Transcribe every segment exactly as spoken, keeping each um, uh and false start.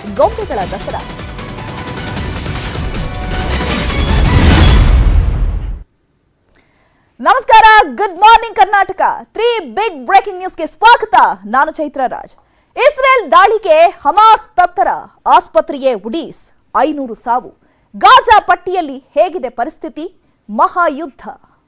ಗೊಂಬೆಗಳ ದಸರಾ. ನಮಸ್ಕಾರ, good morning Karnataka. Three big breaking ನ್ಯೂಸ್ಗೆ ಸ್ವಾಗತ. ನಾನು ಚೈತ್ರ ರಾಜ್. ಇಸ್ರೇಲ್ ದಾಳಿಗೆ ಹಮಾಸ್ ತತ್ತರ, ಆಸ್ಪತ್ರೆಗೆ ಉಡೀಸ್, ಐನೂರು ಸಾವು. ಗಾಜಾ ಪಟ್ಟಿಯಲ್ಲಿ ಹೇಗಿದೆ ಪರಿಸ್ಥಿತಿ? ಮಹಾಯುದ್ಧ.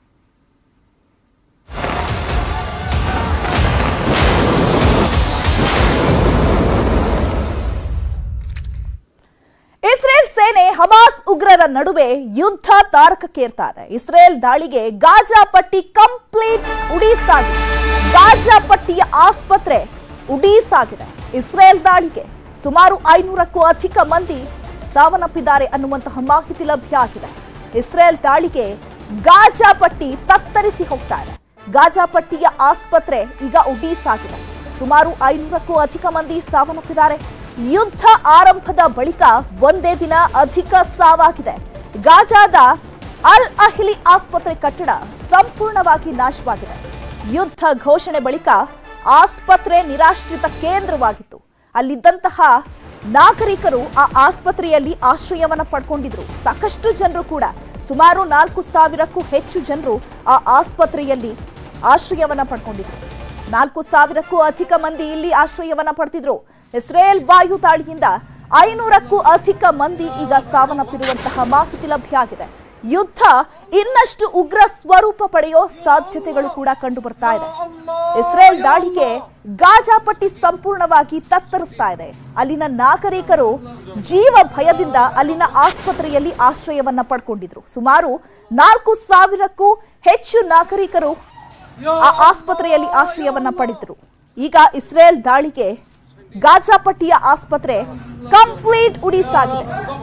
ಇಸ್ರೇಲ್ ಸೇನೆ ಹಮಾಸ್ ಉಗ್ರರ ನಡುವೆ ಯುದ್ಧ ತಾರಕಕ್ಕೇರ್ತಾ ಇದೆ. ಇಸ್ರೇಲ್ ದಾಳಿಗೆ ಗಾಜಾ ಪಟ್ಟಿ ಕಂಪ್ಲೀಟ್ ಉಡೀಸ್ ಆಗಿದೆ. ಗಾಜಾ ಪಟ್ಟಿಯ ಆಸ್ಪತ್ರೆ ಉಡೀಸ್ ಆಗಿದೆ. ಇಸ್ರೇಲ್ ದಾಳಿಗೆ ಸುಮಾರು ಐನೂರಕ್ಕೂ ಅಧಿಕ ಮಂದಿ ಸಾವನ್ನಪ್ಪಿದ್ದಾರೆ ಅನ್ನುವಂತಹ ಮಾಹಿತಿ ಲಭ್ಯ ಆಗಿದೆ. ಇಸ್ರೇಲ್ ದಾಳಿಗೆ ಗಾಜಾ ಪಟ್ಟಿ ತತ್ತರಿಸಿ ಹೋಗ್ತಾ ಇದೆ. ಗಾಜಾ ಪಟ್ಟಿಯ ಆಸ್ಪತ್ರೆ ಈಗ ಉಡೀಸ್ ಆಗಿದೆ. ಸುಮಾರು ಐನೂರಕ್ಕೂ ಅಧಿಕ ಮಂದಿ ಸಾವನ್ನಪ್ಪಿದ್ದಾರೆ. ಯುದ್ಧ ಆರಂಭದ ಬಳಿಕ ಒಂದೇ ದಿನ ಅಧಿಕ ಸಾವಾಗಿದೆ. ಗಾಜಾದ ಅಲ್ ಅಹ್ಲಿ ಆಸ್ಪತ್ರೆ ಕಟ್ಟಡ ಸಂಪೂರ್ಣವಾಗಿ ನಾಶವಾಗಿದೆ. ಯುದ್ಧ ಘೋಷಣೆ ಬಳಿಕ ಆಸ್ಪತ್ರೆ ನಿರಾಶ್ರಿತ ಕೇಂದ್ರವಾಗಿತ್ತು. ಅಲ್ಲಿದ್ದಂತಹ ನಾಗರಿಕರು ಆ ಆಸ್ಪತ್ರೆಯಲ್ಲಿ ಆಶ್ರಯವನ್ನ ಪಡ್ಕೊಂಡಿದ್ರು. ಸಾಕಷ್ಟು ಜನರು ಕೂಡ, ಸುಮಾರು ನಾಲ್ಕು ಸಾವಿರಕ್ಕೂ ಹೆಚ್ಚು ಜನರು ಆ ಆಸ್ಪತ್ರೆಯಲ್ಲಿ ಆಶ್ರಯವನ್ನ ಪಡ್ಕೊಂಡಿದ್ರು. ನಾಲ್ಕು ಸಾವಿರಕ್ಕೂ ಅಧಿಕ ಮಂದಿ ಇಲ್ಲಿ ಆಶ್ರಯವನ್ನ ಪಡೆದಿದ್ರು. ಇಸ್ರೇಲ್ ವಾಯು ದಾಳಿಯಿಂದ ಐನೂರಕ್ಕೂ ಅಧಿಕ ಮಂದಿ ಈಗ ಸಾವನ್ನಪ್ಪಿರುವಂತಹ ಮಾಹಿತಿ ಲಭ್ಯ ಆಗಿದೆ. ಯುದ್ಧ ಇನ್ನಷ್ಟು ಉಗ್ರ ಸ್ವರೂಪ ಪಡೆಯೋ ಸಾಧ್ಯತೆಗಳು ಕೂಡ ಕಂಡು ಬರ್ತಾ ಇದೆ. ಇಸ್ರೇಲ್ ದಾಳಿಗೆ ಗಾಜಾ ಪಟ್ಟಿ ಸಂಪೂರ್ಣವಾಗಿ ತತ್ತರಿಸ್ತಾ ಇದೆ. ಅಲ್ಲಿನ ನಾಗರಿಕರು ಜೀವ ಭಯದಿಂದ ಅಲ್ಲಿನ ಆಸ್ಪತ್ರೆಯಲ್ಲಿ ಆಶ್ರಯವನ್ನ ಪಡ್ಕೊಂಡಿದ್ರು. ಸುಮಾರು ನಾಲ್ಕು ಸಾವಿರಕ್ಕೂ ಹೆಚ್ಚು ನಾಗರಿಕರು ಆ ಆಸ್ಪತ್ರೆಯಲ್ಲಿ ಆಶ್ರಯವನ್ನ ಪಡೆದ್ರು. ಈಗ ಇಸ್ರೇಲ್ ದಾಳಿಗೆ ಗಾಜಾ ಪಟ್ಟಿಯ ಆಸ್ಪತ್ರೆ ಕಂಪ್ಲೀಟ್ ಉಡೀಸ್ ಆಗಿದೆ.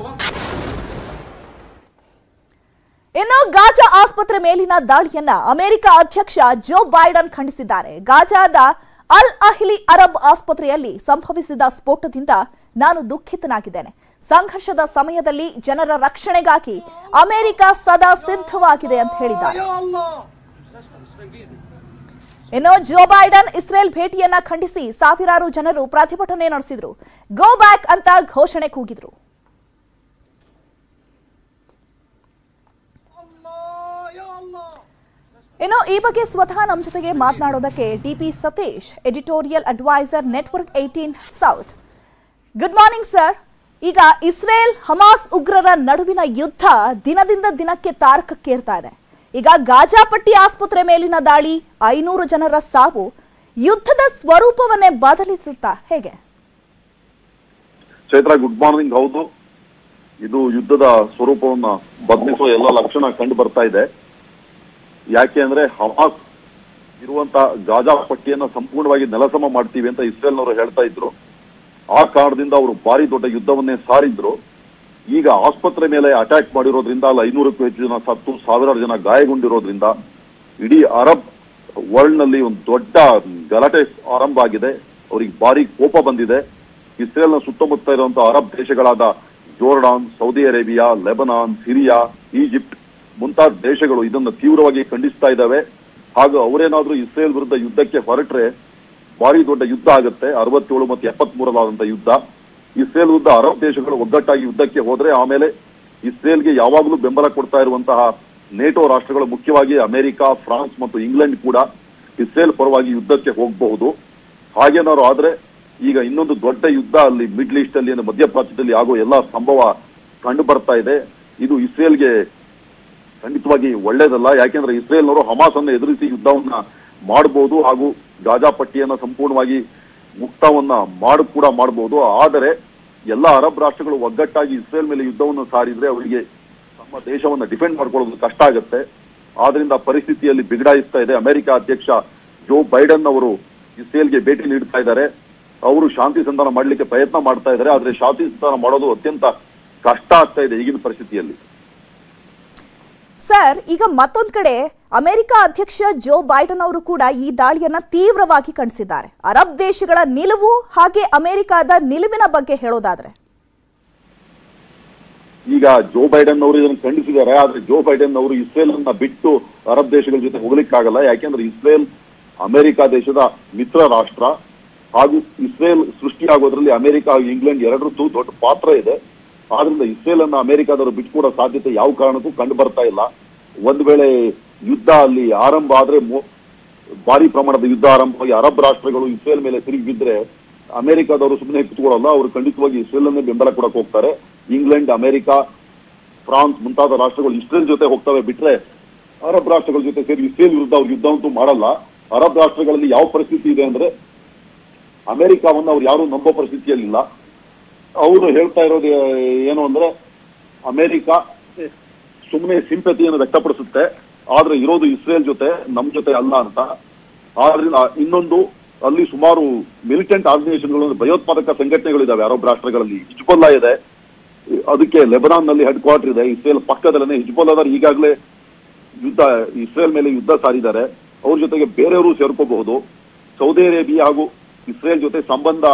ಇನ್ನು ಗಾಜಾ ಆಸ್ಪತ್ರೆ ಮೇಲಿನ ದಾಳಿಯನ್ನ ಅಮೆರಿಕ ಅಧ್ಯಕ್ಷ ಜೋ ಬೈಡನ್ ಖಂಡಿಸಿದ್ದಾರೆ. ಗಾಜಾದ ಅಲ್ ಅಹ್ಲಿ ಅರಬ್ ಆಸ್ಪತ್ರೆಯಲ್ಲಿ ಸಂಭವಿಸಿದ ಸ್ಫೋಟದಿಂದ ನಾನು ದುಃಖಿತನಾಗಿದ್ದೇನೆ. ಸಂಘರ್ಷದ ಸಮಯದಲ್ಲಿ ಜನರ ರಕ್ಷಣೆಗಾಗಿ ಅಮೆರಿಕ ಸದಾ ಸಿದ್ಧವಾಗಿದೆ ಅಂತ ಹೇಳಿದ್ದಾರೆ. ಇನ್ನು ಜೋ ಬೈಡನ್ ಇಸ್ರೇಲ್ ಭೇಟಿಯನ್ನ ಖಂಡಿಸಿ ಸಾವಿರಾರು ಜನರು ಪ್ರತಿಭಟನೆ ನಡೆಸಿದ್ರು. ಗೋ ಬ್ಯಾಕ್ ಅಂತ ಘೋಷಣೆ ಕೂಗಿದ್ರು. ಇನ್ನು ಈ ಬಗ್ಗೆ ಸ್ವತಃ ನಮ್ಮ ಜೊತೆಗೆ ಮಾತನಾಡೋದಕ್ಕೆ D P Satish, editorial advisor, network eighteen south. Good morning sir. ಈಗ ಇಸ್ರೇಲ್ ಹಮಾಸ್ ಉಗ್ರರ ನಡುವಿನ ಯುದ್ಧ ದಿನದಿಂದ ದಿನಕ್ಕೆ ತಾರಕಕ್ಕೇರ್ತಾ ಇದೆ. ಈಗ ಗಾಜಾ ಪಟ್ಟಿ ಆಸ್ಪತ್ರೆ ಮೇಲಿನ ದಾಳಿ, ಐನೂರು ಜನರ ಸಾವು ಯುದ್ಧದ ಸ್ವರೂಪವನ್ನೇ ಬದಲಿಸುತ್ತಾ ಹೇಗೆ? Chaitra, good morning. ಹೌದು, ಇದು ಯುದ್ಧದ ಸ್ವರೂಪವನ್ನ ಬದಲಿಸುವ ಎಲ್ಲ ಲಕ್ಷಣ ಕಂಡು ಬರ್ತಾ ಇದೆ. ಯಾಕೆ ಅಂದ್ರೆ ಹಮಾಸ್ ಇರುವಂತ ಗಾಜಾ ಪಟ್ಟಿಯನ್ನ ಸಂಪೂರ್ಣವಾಗಿ ನೆಲಸಮ ಮಾಡ್ತೀವಿ ಅಂತ ಇಸ್ರೇಲ್ನವರು ಹೇಳ್ತಾ ಇದ್ರು. ಆ ಕಾರಣದಿಂದ ಅವರು ಭಾರಿ ದೊಡ್ಡ ಯುದ್ಧವನ್ನೇ ಸಾರಿದ್ರು. ಈಗ ಆಸ್ಪತ್ರೆ ಮೇಲೆ ಅಟ್ಯಾಕ್ ಮಾಡಿರೋದ್ರಿಂದ ಅಲ್ಲಿ ಐನೂರಕ್ಕೂ ಹೆಚ್ಚು ಜನ ಸತ್ತು, ಸಾವಿರಾರು ಜನ ಗಾಯಗೊಂಡಿರೋದ್ರಿಂದ ಇಡೀ ಅರಬ್ ವರ್ಲ್ಡ್ ನಲ್ಲಿ ಒಂದು ದೊಡ್ಡ ಗಲಾಟೆ ಆರಂಭ ಆಗಿದೆ. ಅವ್ರಿಗೆ ಭಾರಿ ಕೋಪ ಬಂದಿದೆ. ಇಸ್ರೇಲ್ನ ಸುತ್ತಮುತ್ತ ಇರುವಂತಹ ಅರಬ್ ದೇಶಗಳಾದ Jordan, Saudi Arabia, Lebanon, Syria, Egypt ಮುಂತಾದ ದೇಶಗಳು ಇದನ್ನು ತೀವ್ರವಾಗಿ ಖಂಡಿಸ್ತಾ ಇದ್ದಾವೆ. ಹಾಗೂ ಅವರೇನಾದ್ರೂ ಇಸ್ರೇಲ್ ವಿರುದ್ಧ ಯುದ್ಧಕ್ಕೆ ಹೊರಟ್ರೆ ಭಾರಿ ದೊಡ್ಡ ಯುದ್ಧ ಆಗುತ್ತೆ. ಅರವತ್ತೇಳು ಮತ್ತು ಎಪ್ಪತ್ತ್ ಮೂರಲಾದಂತಹ ಯುದ್ಧ. ಇಸ್ರೇಲ್ ವಿರುದ್ಧ ಅರಬ್ ದೇಶಗಳು ಒಗ್ಗಟ್ಟಾಗಿ ಯುದ್ಧಕ್ಕೆ ಹೋದ್ರೆ ಆಮೇಲೆ ಇಸ್ರೇಲ್ಗೆ ಯಾವಾಗಲೂ ಬೆಂಬಲ ಕೊಡ್ತಾ ಇರುವಂತಹ ನೇಟೋ ರಾಷ್ಟ್ರಗಳು, ಮುಖ್ಯವಾಗಿ ಅಮೆರಿಕ, ಫ್ರಾನ್ಸ್ ಮತ್ತು ಇಂಗ್ಲೆಂಡ್ ಕೂಡ ಇಸ್ರೇಲ್ ಪರವಾಗಿ ಯುದ್ಧಕ್ಕೆ ಹೋಗಬಹುದು. ಹಾಗೇನಾದ್ರು ಆದ್ರೆ ಈಗ ಇನ್ನೊಂದು ದೊಡ್ಡ ಯುದ್ಧ ಅಲ್ಲಿ ಮಿಡ್ಲ್ ಈಸ್ಟ್ ಅಲ್ಲಿ, ಮಧ್ಯಪ್ರಾಚ್ಯದಲ್ಲಿ ಆಗೋ ಎಲ್ಲ ಸಂಭವ ಕಂಡು ಬರ್ತಾ ಇದೆ. ಇದು ಇಸ್ರೇಲ್ಗೆ ಖಂಡಿತವಾಗಿ ಒಳ್ಳೇದಲ್ಲ. ಯಾಕೆಂದ್ರೆ ಇಸ್ರೇಲ್ನವರು ಹಮಾಸ್ ಅನ್ನು ಎದುರಿಸಿ ಯುದ್ಧವನ್ನ ಮಾಡಬಹುದು ಹಾಗೂ ಗಾಜಾ ಪಟ್ಟಿಯನ್ನ ಸಂಪೂರ್ಣವಾಗಿ ಮುಕ್ತವನ್ನ ಮಾಡು ಕೂಡ ಮಾಡಬಹುದು. ಆದರೆ ಎಲ್ಲ ಅರಬ್ ರಾಷ್ಟ್ರಗಳು ಒಗ್ಗಟ್ಟಾಗಿ ಇಸ್ರೇಲ್ ಮೇಲೆ ಯುದ್ಧವನ್ನು ಸಾರಿದ್ರೆ ಅವರಿಗೆ ತಮ್ಮ ದೇಶವನ್ನ ಡಿಫೆಂಡ್ ಮಾಡ್ಕೊಳ್ಳೋದು ಕಷ್ಟ ಆಗುತ್ತೆ. ಆದ್ರಿಂದ ಪರಿಸ್ಥಿತಿಯಲ್ಲಿ ಬಿಗಡಾಯಿಸ್ತಾ ಇದೆ. ಅಮೆರಿಕ ಅಧ್ಯಕ್ಷ ಜೋ ಬೈಡನ್ ಅವರು ಇಸ್ರೇಲ್ಗೆ ಭೇಟಿ ನೀಡ್ತಾ ಇದ್ದಾರೆ. ಅವರು ಶಾಂತಿ ಸಂಧಾನ ಮಾಡಲಿಕ್ಕೆ ಪ್ರಯತ್ನ ಮಾಡ್ತಾ ಇದ್ದಾರೆ. ಆದ್ರೆ ಶಾಂತಿ ಸಂಧಾನ ಮಾಡೋದು ಅತ್ಯಂತ ಕಷ್ಟ ಆಗ್ತಾ ಇದೆ ಈಗಿನ ಪರಿಸ್ಥಿತಿಯಲ್ಲಿ. ಸರ್, ಈಗ ಮತ್ತೊಂದು ಕಡೆ ಅಮೆರಿಕ ಅಧ್ಯಕ್ಷ ಜೋ ಬೈಡನ್ ಅವರು ಕೂಡ ಈ ದಾಳಿಯನ್ನ ತೀವ್ರವಾಗಿ ಖಂಡಿಸಿದ್ದಾರೆ. ಅರಬ್ ದೇಶಗಳ ನಿಲುವು ಹಾಗೆ ಅಮೆರಿಕದ ನಿಲುವಿನ ಬಗ್ಗೆ ಹೇಳೋದಾದ್ರೆ, ಈಗ ಜೋ ಬೈಡನ್ ಅವರು ಇದನ್ನು ಖಂಡಿಸಿದ್ದಾರೆ. ಆದ್ರೆ ಜೋ ಬೈಡನ್ ಅವರು ಇಸ್ರೇಲ್ ಅನ್ನ ಬಿಟ್ಟು ಅರಬ್ ದೇಶಗಳ ಜೊತೆ ಹೋಗ್ಲಿಕ್ಕಾಗಲ್ಲ. ಯಾಕೆಂದ್ರೆ ಇಸ್ರೇಲ್ ಅಮೆರಿಕ ದೇಶದ ಮಿತ್ರ ರಾಷ್ಟ್ರ. ಹಾಗೂ ಇಸ್ರೇಲ್ ಸೃಷ್ಟಿಯಾಗೋದ್ರಲ್ಲಿ ಅಮೆರಿಕ ಹಾಗೂ ಇಂಗ್ಲೆಂಡ್ ಎರಡರದ್ದು ದೊಡ್ಡ ಪಾತ್ರ ಇದೆ. ಆದ್ರಿಂದ ಇಸ್ರೇಲ್ ಅನ್ನ ಅಮೆರಿಕಾದವರು ಬಿಟ್ಕೊಡೋ ಸಾಧ್ಯತೆ ಯಾವ ಕಾರಣಕ್ಕೂ ಕಂಡು ಬರ್ತಾ ಇಲ್ಲ. ಒಂದ್ ವೇಳೆ ಯುದ್ಧ ಅಲ್ಲಿ ಆರಂಭ ಆದ್ರೆ ಭಾರಿ ಪ್ರಮಾಣದ ಯುದ್ಧ ಆರಂಭವಾಗಿ ಅರಬ್ ರಾಷ್ಟ್ರಗಳು ಇಸ್ರೇಲ್ ಮೇಲೆ ತಿರುಗಿ ಬಿದ್ರೆ ಅಮೆರಿಕಾದವರು ಸುಮ್ಮನೆ ಕುತ್ಕೊಳ್ಳಲ್ಲ, ಅವರು ಖಂಡಿತವಾಗಿ ಇಸ್ರೇಲ್ ಅನ್ನೇ ಬೆಂಬಲ ಕೊಡಕ್ ಹೋಗ್ತಾರೆ. ಇಂಗ್ಲೆಂಡ್, ಅಮೆರಿಕ, ಫ್ರಾನ್ಸ್ ಮುಂತಾದ ರಾಷ್ಟ್ರಗಳು ಇಸ್ರೇಲ್ ಜೊತೆ ಹೋಗ್ತವೆ ಬಿಟ್ರೆ ಅರಬ್ ರಾಷ್ಟ್ರಗಳ ಜೊತೆ ಸೇರಿ ಇಸ್ರೇಲ್ ವಿರುದ್ಧ ಅವ್ರು ಯುದ್ಧ ಅಂತೂ ಮಾಡಲ್ಲ. ಅರಬ್ ರಾಷ್ಟ್ರಗಳಲ್ಲಿ ಯಾವ ಪರಿಸ್ಥಿತಿ ಇದೆ ಅಂದ್ರೆ ಅಮೆರಿಕಾವನ್ನು ಅವ್ರು ಯಾರು ನಂಬೋ ಪರಿಸ್ಥಿತಿಯಲ್ಲಿಲ್ಲ. ಅವರು ಹೇಳ್ತಾ ಇರೋದು ಏನು ಅಂದ್ರೆ ಅಮೆರಿಕ ಸುಮ್ಮನೆ ಸಿಂಪತಿಯನ್ನು ವ್ಯಕ್ತಪಡಿಸುತ್ತೆ, ಆದ್ರೆ ಇರೋದು ಇಸ್ರೇಲ್ ಜೊತೆ, ನಮ್ ಜೊತೆ ಅಲ್ಲ ಅಂತ. ಆದ್ರಿಂದ ಇನ್ನೊಂದು ಅಲ್ಲಿ ಸುಮಾರು ಮಿಲಿಟೆಂಟ್ ಆರ್ಗನೈಸೇಷನ್ಗಳು, ಭಯೋತ್ಪಾದಕ ಸಂಘಟನೆಗಳಿದಾವೆ ಅರಬ್ ರಾಷ್ಟ್ರಗಳಲ್ಲಿ. ಹಿಜ್ಬುಲ್ಲಾ ಇದೆ, ಅದಕ್ಕೆ ಲೆಬನಾನ್ ನಲ್ಲಿ ಹೆಡ್ ಕ್ವಾರ್ಟರ್ ಇದೆ. ಇಸ್ರೇಲ್ ಪಕ್ಕದಲ್ಲೇ ಹಿಜ್ಬುಲ್ಲಾದವರು ಈಗಾಗಲೇ ಯುದ್ಧ ಇಸ್ರೇಲ್ ಮೇಲೆ ಯುದ್ಧ ಸಾರಿದ್ದಾರೆ. ಅವ್ರ ಜೊತೆಗೆ ಬೇರೆಯವರು ಸೇರ್ಕೋಬಹುದು. ಸೌದಿ ಅರೇಬಿಯಾ ಹಾಗೂ ಇಸ್ರೇಲ್ ಜೊತೆ ಸಂಬಂಧ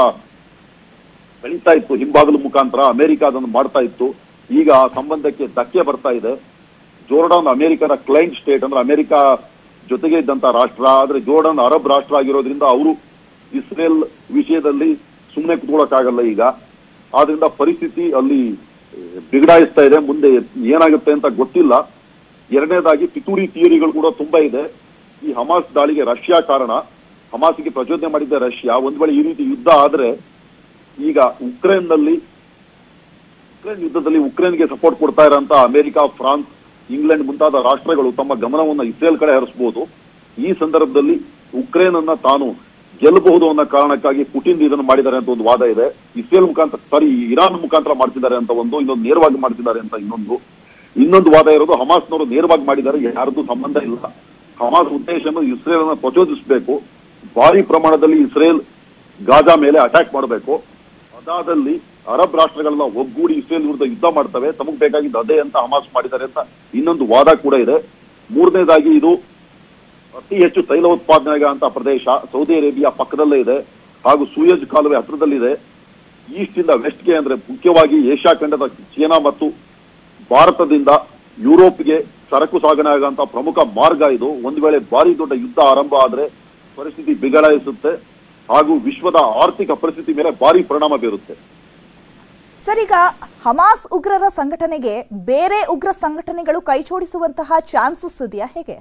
ಬೆಳೀತಾ ಇತ್ತು ಹಿಂಬಾಗಲು ಮುಖಾಂತರ, ಅಮೆರಿಕ ಅದನ್ನು ಮಾಡ್ತಾ ಇತ್ತು. ಈಗ ಆ ಸಂಬಂಧಕ್ಕೆ ಧಕ್ಕೆ ಬರ್ತಾ ಇದೆ. ಜೋರ್ಡಾನ್ ಅಮೆರಿಕದ ಕ್ಲೈಂಟ್ ಸ್ಟೇಟ್ ಅಂದ್ರೆ ಅಮೆರಿಕ ಜೊತೆಗೆ ಇದ್ದಂತ ರಾಷ್ಟ್ರ, ಆದ್ರೆ ಜೋರ್ಡಾನ್ ಅರಬ್ ರಾಷ್ಟ್ರ ಆಗಿರೋದ್ರಿಂದ ಅವರು ಇಸ್ರೇಲ್ ವಿಷಯದಲ್ಲಿ ಸುಮ್ಮನೆ ಕುತ್ಕೊಳ್ಳೋಕ್ಕಾಗಲ್ಲ ಈಗ. ಆದ್ರಿಂದ ಪರಿಸ್ಥಿತಿ ಅಲ್ಲಿ ಬಿಗಡಾಯಿಸ್ತಾ ಇದೆ. ಮುಂದೆ ಏನಾಗುತ್ತೆ ಅಂತ ಗೊತ್ತಿಲ್ಲ. ಎರಡನೇದಾಗಿ ಪಿತೂರಿ ಥಿಯರಿಗಳು ಕೂಡ ತುಂಬಾ ಇದೆ. ಈ ಹಮಾಸ್ ದಾಳಿಗೆ ರಷ್ಯಾ ಕಾರಣ, ಹಮಾಸ್ಗೆ ಪ್ರಚೋದನೆ ಮಾಡಿದ್ದ ರಷ್ಯಾ. ಒಂದ್ ವೇಳೆ ಈ ರೀತಿ ಯುದ್ಧ ಆದ್ರೆ ಈಗ ಉಕ್ರೇನ್ ನಲ್ಲಿ ಉಕ್ರೇನ್ ಯುದ್ಧದಲ್ಲಿ ಉಕ್ರೇನ್ಗೆ ಸಪೋರ್ಟ್ ಕೊಡ್ತಾ ಇರೋಂತ ಅಮೆರಿಕ, ಫ್ರಾನ್ಸ್, ಇಂಗ್ಲೆಂಡ್ ಮುಂತಾದ ರಾಷ್ಟ್ರಗಳು ತಮ್ಮ ಗಮನವನ್ನು ಇಸ್ರೇಲ್ ಕಡೆ ಹರಿಸಬಹುದು. ಈ ಸಂದರ್ಭದಲ್ಲಿ ಉಕ್ರೇನ್ ಅನ್ನ ತಾನು ಗೆಲ್ಲಬಹುದು ಅನ್ನೋ ಕಾರಣಕ್ಕಾಗಿ ಪುಟಿನ್ ಇದನ್ನು ಮಾಡಿದ್ದಾರೆ ಅಂತ ಒಂದು ವಾದ ಇದೆ. ಇಸ್ರೇಲ್ ಮುಖಾಂತರ ಸಾರಿ ಇರಾನ್ ಮುಖಾಂತರ ಮಾಡ್ತಿದ್ದಾರೆ ಅಂತ ಒಂದು, ಇನ್ನೊಂದು ನೇರವಾಗಿ ಮಾಡ್ತಿದ್ದಾರೆ ಅಂತ ಇನ್ನೊಂದು. ಇನ್ನೊಂದು ವಾದ ಇರೋದು ಹಮಾಸ್ನವರು ನೇರವಾಗಿ ಮಾಡಿದ್ದಾರೆ, ಯಾರದ್ದು ಸಂಬಂಧ ಇಲ್ಲ. ಹಮಾಸ್ ಉದ್ದೇಶವನ್ನು ಇಸ್ರೇಲ್ ಅನ್ನ ಪ್ರಚೋದಿಸಬೇಕು, ಭಾರಿ ಪ್ರಮಾಣದಲ್ಲಿ ಇಸ್ರೇಲ್ ಗಾಜಾ ಮೇಲೆ ಅಟ್ಯಾಕ್ ಮಾಡಬೇಕು. ಅದಾದಲ್ಲಿ ಅರಬ್ ರಾಷ್ಟ್ರಗಳನ್ನ ಒಗ್ಗೂಡಿ ಇಸ್ರೇಲ್ ವಿರುದ್ಧ ಯುದ್ಧ ಮಾಡ್ತವೆ, ತಮಗ್ ಬೇಕಾಗಿದ್ದು ಅದೇ ಅಂತ ಹಮಾಸ್ ಮಾಡಿದ್ದಾರೆ ಅಂತ ಇನ್ನೊಂದು ವಾದ ಕೂಡ ಇದೆ. ಮೂರನೇದಾಗಿ ಇದು ಅತಿ ಹೆಚ್ಚು ತೈಲ ಉತ್ಪಾದನೆ ಆಗಂತ ಪ್ರದೇಶ, ಸೌದಿ ಅರೇಬಿಯಾ ಪಕ್ಕದಲ್ಲೇ ಇದೆ ಹಾಗೂ ಸೂಯಜ್ ಕಾಲುವೆ ಹತ್ರದಲ್ಲಿದೆ. ಈಸ್ಟ್ ಇಂದ ವೆಸ್ಟ್ಗೆ ಅಂದ್ರೆ ಮುಖ್ಯವಾಗಿ ಏಷ್ಯಾ ಖಂಡದ ಚೀನಾ ಮತ್ತು ಭಾರತದಿಂದ ಯುರೋಪ್ಗೆ ಸರಕು ಸಾಗಣೆ ಆಗಂತ ಪ್ರಮುಖ ಮಾರ್ಗ ಇದು. ಒಂದು ವೇಳೆ ಭಾರಿ ದೊಡ್ಡ ಯುದ್ಧ ಆರಂಭ ಆದ್ರೆ ಪರಿಸ್ಥಿತಿ ಬಿಗಡಾಯಿಸುತ್ತೆ ಹಾಗೂ ವಿಶ್ವದ ಆರ್ಥಿಕ ಪರಿಸ್ಥಿತಿ ಮೇಲೆ ಭಾರಿ ಪರಿಣಾಮ ಬೀರುತ್ತೆ. ಸರ್, ಈಗ ಹಮಾಸ್ ಉಗ್ರರ ಸಂಘಟನೆಗೆ ಬೇರೆ ಉಗ್ರ ಸಂಘಟನೆಗಳು ಕೈ ಜೋಡಿಸುವಂತಹ ಚಾನ್ಸಸ್ ಇದೆಯಾ, ಹೇಗೆ?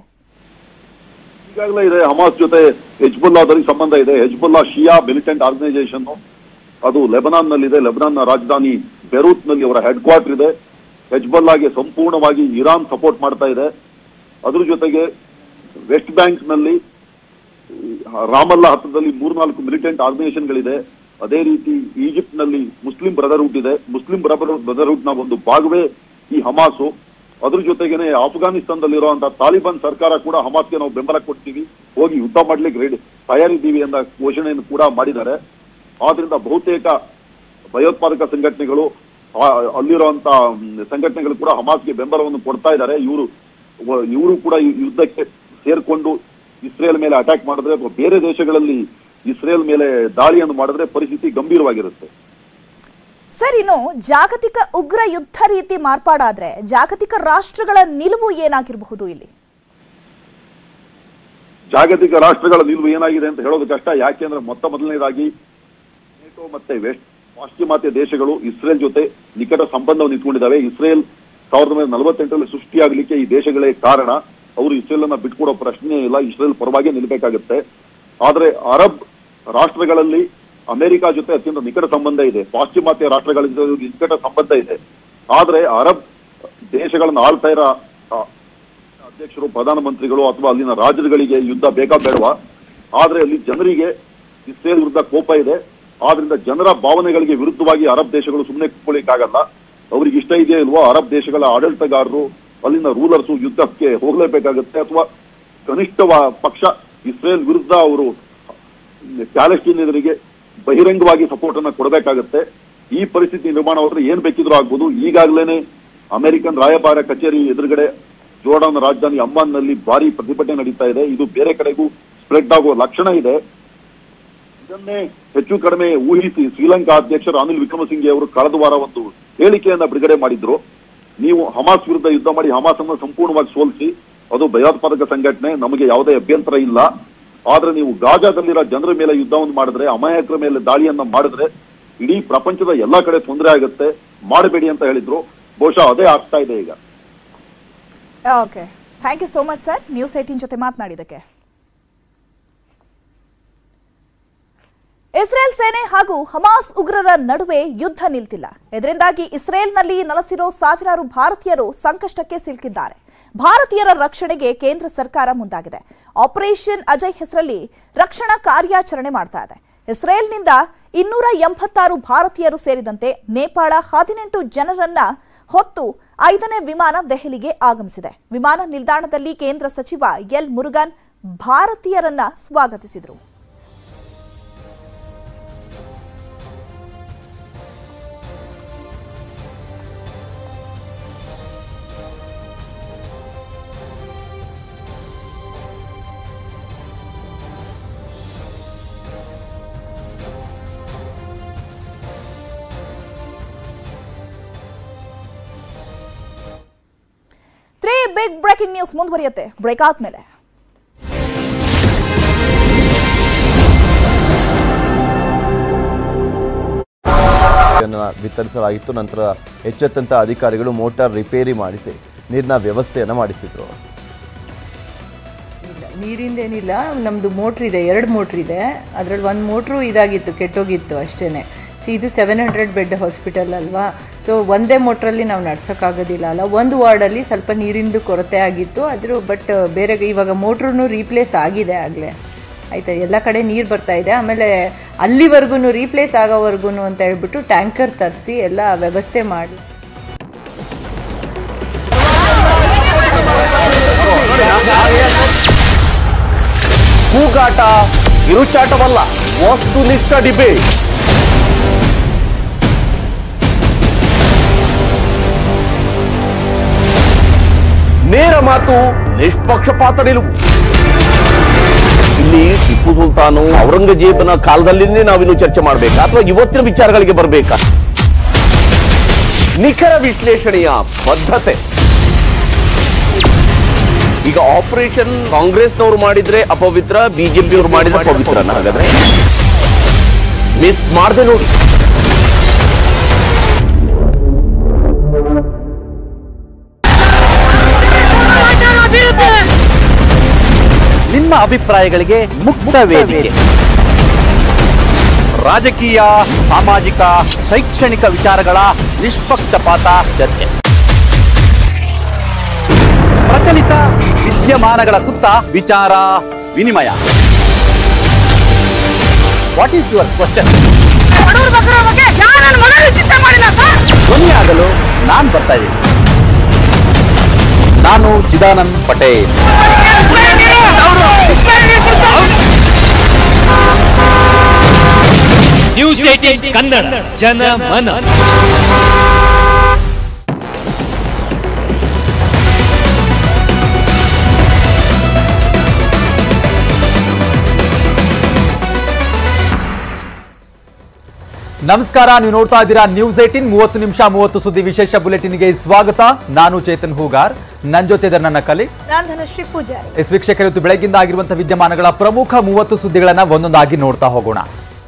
ಈಗಾಗಲೇ ಇದೆ. ಹಮಾಸ್ ಜೊತೆ ಹೆಜ್ಬುಲ್ಲಾದಲ್ಲಿ ಸಂಬಂಧ ಇದೆ. ಹೆಜ್ಬುಲ್ಲಾ ಶಿಯಾ ಮಿಲಿಟೆಂಟ್ ಆರ್ಗನೈಸೇಷನ್, ಅದು ಲೆಬನಾನ್ ನಲ್ಲಿದೆ. ಲೆಬನಾನ್ನ ರಾಜಧಾನಿ ಬೆರೂತ್ ನಲ್ಲಿ ಅವರ ಹೆಡ್ ಕ್ವಾರ್ಟರ್ ಇದೆ. ಹೆಜ್ಬುಲ್ಲಾಗೆ ಸಂಪೂರ್ಣವಾಗಿ ಇರಾನ್ ಸಪೋರ್ಟ್ ಮಾಡ್ತಾ ಇದೆ. ಅದ್ರ ಜೊತೆಗೆ ವೆಸ್ಟ್ ಬ್ಯಾಂಕ್ ನಲ್ಲಿ ರಾಮಲ್ಲಾ ಹತ್ತದಲ್ಲಿ ಮೂರ್ನಾಲ್ಕು ಮಿಲಿಟೆಂಟ್ ಆರ್ಗನೈಸೇಷನ್ಗಳಿದೆ. ಅದೇ ರೀತಿ ಈಜಿಪ್ಟ್ ನಲ್ಲಿ ಮುಸ್ಲಿಂ ಬ್ರದರ್ಹುಡ್ ಇದೆ. ಮುಸ್ಲಿಂ ಬ್ರದರ್ಹುಡ್ ನ ಒಂದು ಭಾಗವೇ ಈ ಹಮಾಸು. ಅದ್ರ ಜೊತೆಗೇನೆ ಅಫ್ಘಾನಿಸ್ತಾನದಲ್ಲಿರುವಂತಹ ತಾಲಿಬಾನ್ ಸರ್ಕಾರ ಕೂಡ ಹಮಾಸ್ಗೆ ನಾವು ಬೆಂಬಲ ಕೊಡ್ತೀವಿ, ಹೋಗಿ ಯುದ್ಧ ಮಾಡ್ಲಿಕ್ಕೆ ರೆಡಿ ತಯಾರಿದ್ದೀವಿ ಎಂಬ ಘೋಷಣೆಯನ್ನು ಕೂಡ ಮಾಡಿದ್ದಾರೆ. ಆದ್ರಿಂದ ಬಹುತೇಕ ಭಯೋತ್ಪಾದಕ ಸಂಘಟನೆಗಳು, ಅಲ್ಲಿರುವಂತ ಸಂಘಟನೆಗಳು ಕೂಡ ಹಮಾಸ್ಗೆ ಬೆಂಬಲವನ್ನು ಕೊಡ್ತಾ ಇದ್ದಾರೆ. ಇವರು ಇವರು ಕೂಡ ಯುದ್ಧಕ್ಕೆ ಸೇರ್ಕೊಂಡು ಇಸ್ರೇಲ್ ಮೇಲೆ ಅಟ್ಯಾಕ್ ಮಾಡಿದ್ರೆ ಅಥವಾ ಬೇರೆ ದೇಶಗಳಲ್ಲಿ ಇಸ್ರೇಲ್ ಮೇಲೆ ದಾಳಿಯನ್ನು ಮಾಡಿದ್ರೆ ಪರಿಸ್ಥಿತಿ ಗಂಭೀರವಾಗಿರುತ್ತೆ. ಸರ್, ಇನ್ನು ಜಾಗತಿಕ ಉಗ್ರ ಯುದ್ಧ ರೀತಿ ಮಾರ್ಪಾಡಾದ್ರೆ ಜಾಗತಿಕ ರಾಷ್ಟ್ರಗಳ ನಿಲುವು ಏನಾಗಿರಬಹುದು ಇಲ್ಲಿ? ಜಾಗತಿಕ ರಾಷ್ಟ್ರಗಳ ನಿಲುವು ಏನಾಗಿದೆ ಅಂತ ಹೇಳೋದು ಕಷ್ಟ. ಯಾಕೆಂದ್ರೆ ಮೊತ್ತ ಮೊದಲನೇದಾಗಿ ನೇಟೋ ಮತ್ತೆ ವೆಸ್ಟ್ ಪಾಶ್ಚಿಮಾತ್ಯ ದೇಶಗಳು ಇಸ್ರೇಲ್ ಜೊತೆ ನಿಕಟ ಸಂಬಂಧವನ್ನು ಇಟ್ಕೊಂಡಿದ್ದಾವೆ. ಇಸ್ರೇಲ್ ಸಾವಿರದ ಒಂಬೈನೂರ ನಲವತ್ತೆಂಟರಲ್ಲಿ ಸೃಷ್ಟಿಯಾಗಲಿಕ್ಕೆ ಈ ದೇಶಗಳೇ ಕಾರಣ. ಅವರು ಇಸ್ರೇಲ್ ಅನ್ನ ಬಿಟ್ಕೊಡೋ ಪ್ರಶ್ನೆ ಇಲ್ಲ, ಇಸ್ರೇಲ್ ಪರವಾಗಿ ನಿಲ್ಲಬೇಕಾಗುತ್ತೆ. ಆದ್ರೆ ಅರಬ್ ರಾಷ್ಟ್ರಗಳಲ್ಲಿ ಅಮೆರಿಕ ಜೊತೆ ಅತ್ಯಂತ ನಿಕಟ ಸಂಬಂಧ ಇದೆ, ಪಾಶ್ಚಿಮಾತ್ಯ ರಾಷ್ಟ್ರಗಳ ಜೊತೆ ನಿಕಟ ಸಂಬಂಧ ಇದೆ. ಆದ್ರೆ ಅರಬ್ ದೇಶಗಳನ್ನ ಆಳ್ತಾ ಇರೋ ಅಧ್ಯಕ್ಷರು, ಪ್ರಧಾನಮಂತ್ರಿಗಳು ಅಥವಾ ಅಲ್ಲಿನ ರಾಜ್ಯಗಳಿಗೆ ಯುದ್ಧ ಬೇಕಾ ಬೇಡವಾ? ಆದ್ರೆ ಅಲ್ಲಿ ಜನರಿಗೆ ಇಸ್ರೇಲ್ ವಿರುದ್ಧ ಕೋಪ ಇದೆ. ಆದ್ರಿಂದ ಜನರ ಭಾವನೆಗಳಿಗೆ ವಿರುದ್ಧವಾಗಿ ಅರಬ್ ದೇಶಗಳು ಸುಮ್ಮನೆ ಕುತ್ಕೊಳ್ಳಿಕ್ಕಾಗಲ್ಲ. ಅವ್ರಿಗೆ ಇಷ್ಟ ಇದೆಯೋ ಇಲ್ವೋ, ಅರಬ್ ದೇಶಗಳ ಆಡಳಿತಗಾರರು, ಅಲ್ಲಿನ ರೂಲರ್ಸು ಯುದ್ಧಕ್ಕೆ ಹೋಗ್ಲೇಬೇಕಾಗುತ್ತೆ. ಅಥವಾ ಕನಿಷ್ಠ ಪಕ್ಷ ಇಸ್ರೇಲ್ ವಿರುದ್ಧ ಅವರು ಪ್ಯಾಲೆಸ್ಟೀನಿಯರಿಗೆ ಬಹಿರಂಗವಾಗಿ ಸಪೋರ್ಟ್ ಅನ್ನ ಕೊಡಬೇಕಾಗುತ್ತೆ. ಈ ಪರಿಸ್ಥಿತಿ ನಿರ್ಮಾಣವಾದ್ರೆ ಏನ್ ಬೇಕಿದ್ರು ಆಗ್ಬೋದು. ಈಗಾಗಲೇ ಅಮೆರಿಕನ್ ರಾಯಭಾರ ಕಚೇರಿ ಎದುರುಗಡೆ ಜೋರ್ಡಾನ್ ರಾಜಧಾನಿ ಅಮ್ಮಾನ್ ನಲ್ಲಿ ಭಾರಿ ಪ್ರತಿಭಟನೆ ನಡೀತಾ ಇದೆ. ಇದು ಬೇರೆ ಕಡೆಗೂ ಸ್ಪ್ರೆಡ್ ಆಗುವ ಲಕ್ಷಣ ಇದೆ. ಇದನ್ನೇ ಹೆಚ್ಚು ಕಡಿಮೆ ಊಹಿಸಿ ಶ್ರೀಲಂಕಾ ಅಧ್ಯಕ್ಷರು ಅನಿಲ್ ವಿಕ್ರಮಸಿಂಘೆ ಅವರು ಕಳೆದ ವಾರ ಒಂದು ಹೇಳಿಕೆಯನ್ನ ಬಿಡುಗಡೆ ಮಾಡಿದ್ರು. ನೀವು ಹಮಾಸ್ ವಿರುದ್ಧ ಯುದ್ಧ ಮಾಡಿ ಹಮಾಸ್ ಅನ್ನು ಸಂಪೂರ್ಣವಾಗಿ ಸೋಲಿಸಿ, ಅದು ಭಯೋತ್ಪಾದಕ ಸಂಘಟನೆ, ನಮಗೆ ಯಾವುದೇ ಅಭ್ಯಂತರ ಇಲ್ಲ. ಆದ್ರೆ ನೀವು ಗಾಜಾದಲ್ಲಿರೋ ಜನರ ಮೇಲೆ ಯುದ್ಧವನ್ನು ಮಾಡಿದ್ರೆ, ಅಮಾಯಕರ ಮೇಲೆ ದಾಳಿಯನ್ನ ಮಾಡಿದ್ರೆ ಇಡೀ ಪ್ರಪಂಚದ ಎಲ್ಲಾ ಕಡೆ ತೊಂದರೆ ಆಗುತ್ತೆ, ಮಾಡಬೇಡಿ ಅಂತ ಹೇಳಿದ್ರು. ಬಹುಶಃ ಅದೇ ಆಗ್ತಾ ಇದೆ ಈಗ. Okay, thank you so much sir, news eighteen ಜೊತೆ ಮಾತನಾಡಿದಕ್ಕೆ. ಇಸ್ರೇಲ್ ಸೇನೆ ಹಾಗೂ ಹಮಾಸ್ ಉಗ್ರರ ನಡುವೆ ಯುದ್ಧ ನಿಲ್ತಿಲ್ಲ. ಇದರಿಂದಾಗಿ ಇಸ್ರೇಲ್ನಲ್ಲಿ ನೆಲೆಸಿರೋ ಸಾವಿರಾರು ಭಾರತೀಯರು ಸಂಕಷ್ಟಕ್ಕೆ ಸಿಲುಕಿದ್ದಾರೆ. ಭಾರತೀಯರ ರಕ್ಷಣೆಗೆ ಕೇಂದ್ರ ಸರ್ಕಾರ ಮುಂದಾಗಿದೆ. ಆಪರೇಷನ್ ಅಜಯ್ ಹೆಸರಲ್ಲಿ ರಕ್ಷಣಾ ಕಾರ್ಯಾಚರಣೆ ಮಾಡ್ತಾ ಇದೆ. ಇಸ್ರೇಲ್ನಿಂದ ಇನ್ನೂರ ಎಂಬತ್ತಾರು ಭಾರತೀಯರು ಸೇರಿದಂತೆ ನೇಪಾಳ ಹದಿನೆಂಟು ಜನರನ್ನ ಹೊತ್ತು ಐದನೇ ವಿಮಾನ ದೆಹಲಿಗೆ ಆಗಮಿಸಿದೆ. ವಿಮಾನ ನಿಲ್ದಾಣದಲ್ಲಿ ಕೇಂದ್ರ ಸಚಿವ ಎಲ್ ಮುರುಗನ್ ಭಾರತೀಯರನ್ನ ಸ್ವಾಗತಿಸಿದರು. ತ್ರೀ ಬಿಗ್ ಬ್ರೇಕಿಂಗ್ ನ್ಯೂಸ್ ಮುಂದುವರಿಯುತ್ತೆ ಬ್ರೇಕ್ ಆದ್ಮೇಲೆ. ವಿತರಿಸಲಾಗಿತ್ತು. ನಂತರ ಎಚ್ಚೆತ್ತಂತ ಅಧಿಕಾರಿಗಳು ಮೋಟಾರ್ ರಿಪೇರಿ ಮಾಡಿಸಿ ನೀರಿನ ವ್ಯವಸ್ಥೆಯನ್ನು ಮಾಡಿಸಿದ್ರು. ನೀರಿಂದೇನಿಲ್ಲ, ನಮ್ಮದು ಮೋಟ್ರ್ ಇದೆ, ಎರಡು ಮೋಟ್ರ್ ಇದೆ. ಅದರಲ್ಲಿ ಒಂದು ಮೋಟ್ರು ಇದಾಗಿತ್ತು, ಕೆಟ್ಟೋಗಿತ್ತು ಅಷ್ಟೇ. ಸಿ ಇದು ಸೆವೆನ್ ಹಂಡ್ರೆಡ್ ಬೆಡ್ ಹಾಸ್ಪಿಟಲ್ ಅಲ್ವಾ, ಸೊ ಒಂದೇ ಮೋಟ್ರಲ್ಲಿ ನಾವು ನಡ್ಸೋಕ್ಕಾಗೋದಿಲ್ಲ ಅಲ್ಲ. ಒಂದು ವಾರ್ಡಲ್ಲಿ ಸ್ವಲ್ಪ ನೀರಿಂದು ಕೊರತೆ ಆಗಿತ್ತು, ಅದ್ರ ಬಟ್ ಬೇರೆ ಇವಾಗ ಮೋಟ್ರೂ ರೀಪ್ಲೇಸ್ ಆಗಿದೆ ಆಗಲೇ, ಆಯಿತಾ. ಎಲ್ಲ ಕಡೆ ನೀರು ಬರ್ತಾ ಇದೆ. ಆಮೇಲೆ ಅಲ್ಲಿವರೆಗೂ ರೀಪ್ಲೇಸ್ ಆಗೋವರೆಗೂ ಅಂತ ಹೇಳ್ಬಿಟ್ಟು ಟ್ಯಾಂಕರ್ ತರಿಸಿ ಎಲ್ಲ ವ್ಯವಸ್ಥೆ ಮಾಡಿ. ಕೂಗಾಟ ಕಿರುಚಾಟವಲ್ಲ, ವಸ್ತುನಿಷ್ಠ ಡಿಬೇಟ್. ನೇರ ಮಾತು, ನಿಷ್ಪಕ್ಷಪಾತ ನಿಲುವು. ಇಲ್ಲಿ ಟಿಪ್ಪು ಸುಲ್ತಾನು ಔರಂಗಜೇಬನ ಕಾಲದಲ್ಲಿನೇ ನಾವಿನ್ನು ಚರ್ಚೆ ಮಾಡಬೇಕಾ ಅಥವಾ ಇವತ್ತಿನ ವಿಚಾರಗಳಿಗೆ ಬರಬೇಕಾ? ನಿಖರ ವಿಶ್ಲೇಷಣೆಯ ಬದ್ಧತೆ. ಈಗ ಆಪರೇಷನ್ ಕಾಂಗ್ರೆಸ್ನವರು ಮಾಡಿದ್ರೆ ಅಪವಿತ್ರ, ಬಿಜೆಪಿ ಅವರು ಮಾಡಿದ್ರೆ ಪವಿತ್ರ. ಹಾಗಾದ್ರೆ ಮಿಸ್ ಮಾಡದೆ ನೋಡಿ. ನಿಮ್ಮ ಅಭಿಪ್ರಾಯಗಳಿಗೆ ಮುಕ್ತ ವೇದಿಕೆ. ರಾಜಕೀಯ, ಸಾಮಾಜಿಕ, ಶೈಕ್ಷಣಿಕ ವಿಚಾರಗಳ ನಿಷ್ಪಕ್ಷಪಾತ ಚರ್ಚೆ. ಪ್ರಚಲಿತ ವಿದ್ಯಮಾನಗಳ ಸುತ್ತ ವಿಚಾರ ವಿನಿಮಯ. What is your question? ಧ್ವನಿಯಾಗಲು ನಾನು ಬರ್ತಾ ಇದ್ದೀನಿ. ನಾನು ಚಿದಾನಂದ್ ಪಟೇಲ್. ನ್ಯೂಸ್ ಏಟೀನ್ ಕನ್ನಡ, ಜನ ಮನ. ನಮಸ್ಕಾರ, ನೀವು ನೋಡ್ತಾ ಇದ್ದೀರಾ ನ್ಯೂಸ್ ಏಟೀನ್. ಮೂವತ್ತು ನಿಮಿಷ ಮೂವತ್ತು ಸುದ್ದಿ ವಿಶೇಷ ಬುಲೆಟಿನ್ಗೆ ಸ್ವಾಗತ. ನಾನು ಚೇತನ್ ಹೂಗಾರ್, ನನ್ನ ಜೊತೆ ಇದೆ ನನ್ನ ಕಲೀಗ್ ಧನಶ್ರೀ ಪೂಜಾರಿ. ಎಸ್ ವೀಕ್ಷಕರು, ಬೆಳಗ್ಗಿಂದ ಆಗಿರುವಂತಹ ವಿದ್ಯಮಾನಗಳ ಪ್ರಮುಖ ಮೂವತ್ತು ಸುದ್ದಿಗಳನ್ನ ಒಂದೊಂದಾಗಿ ನೋಡ್ತಾ ಹೋಗೋಣ.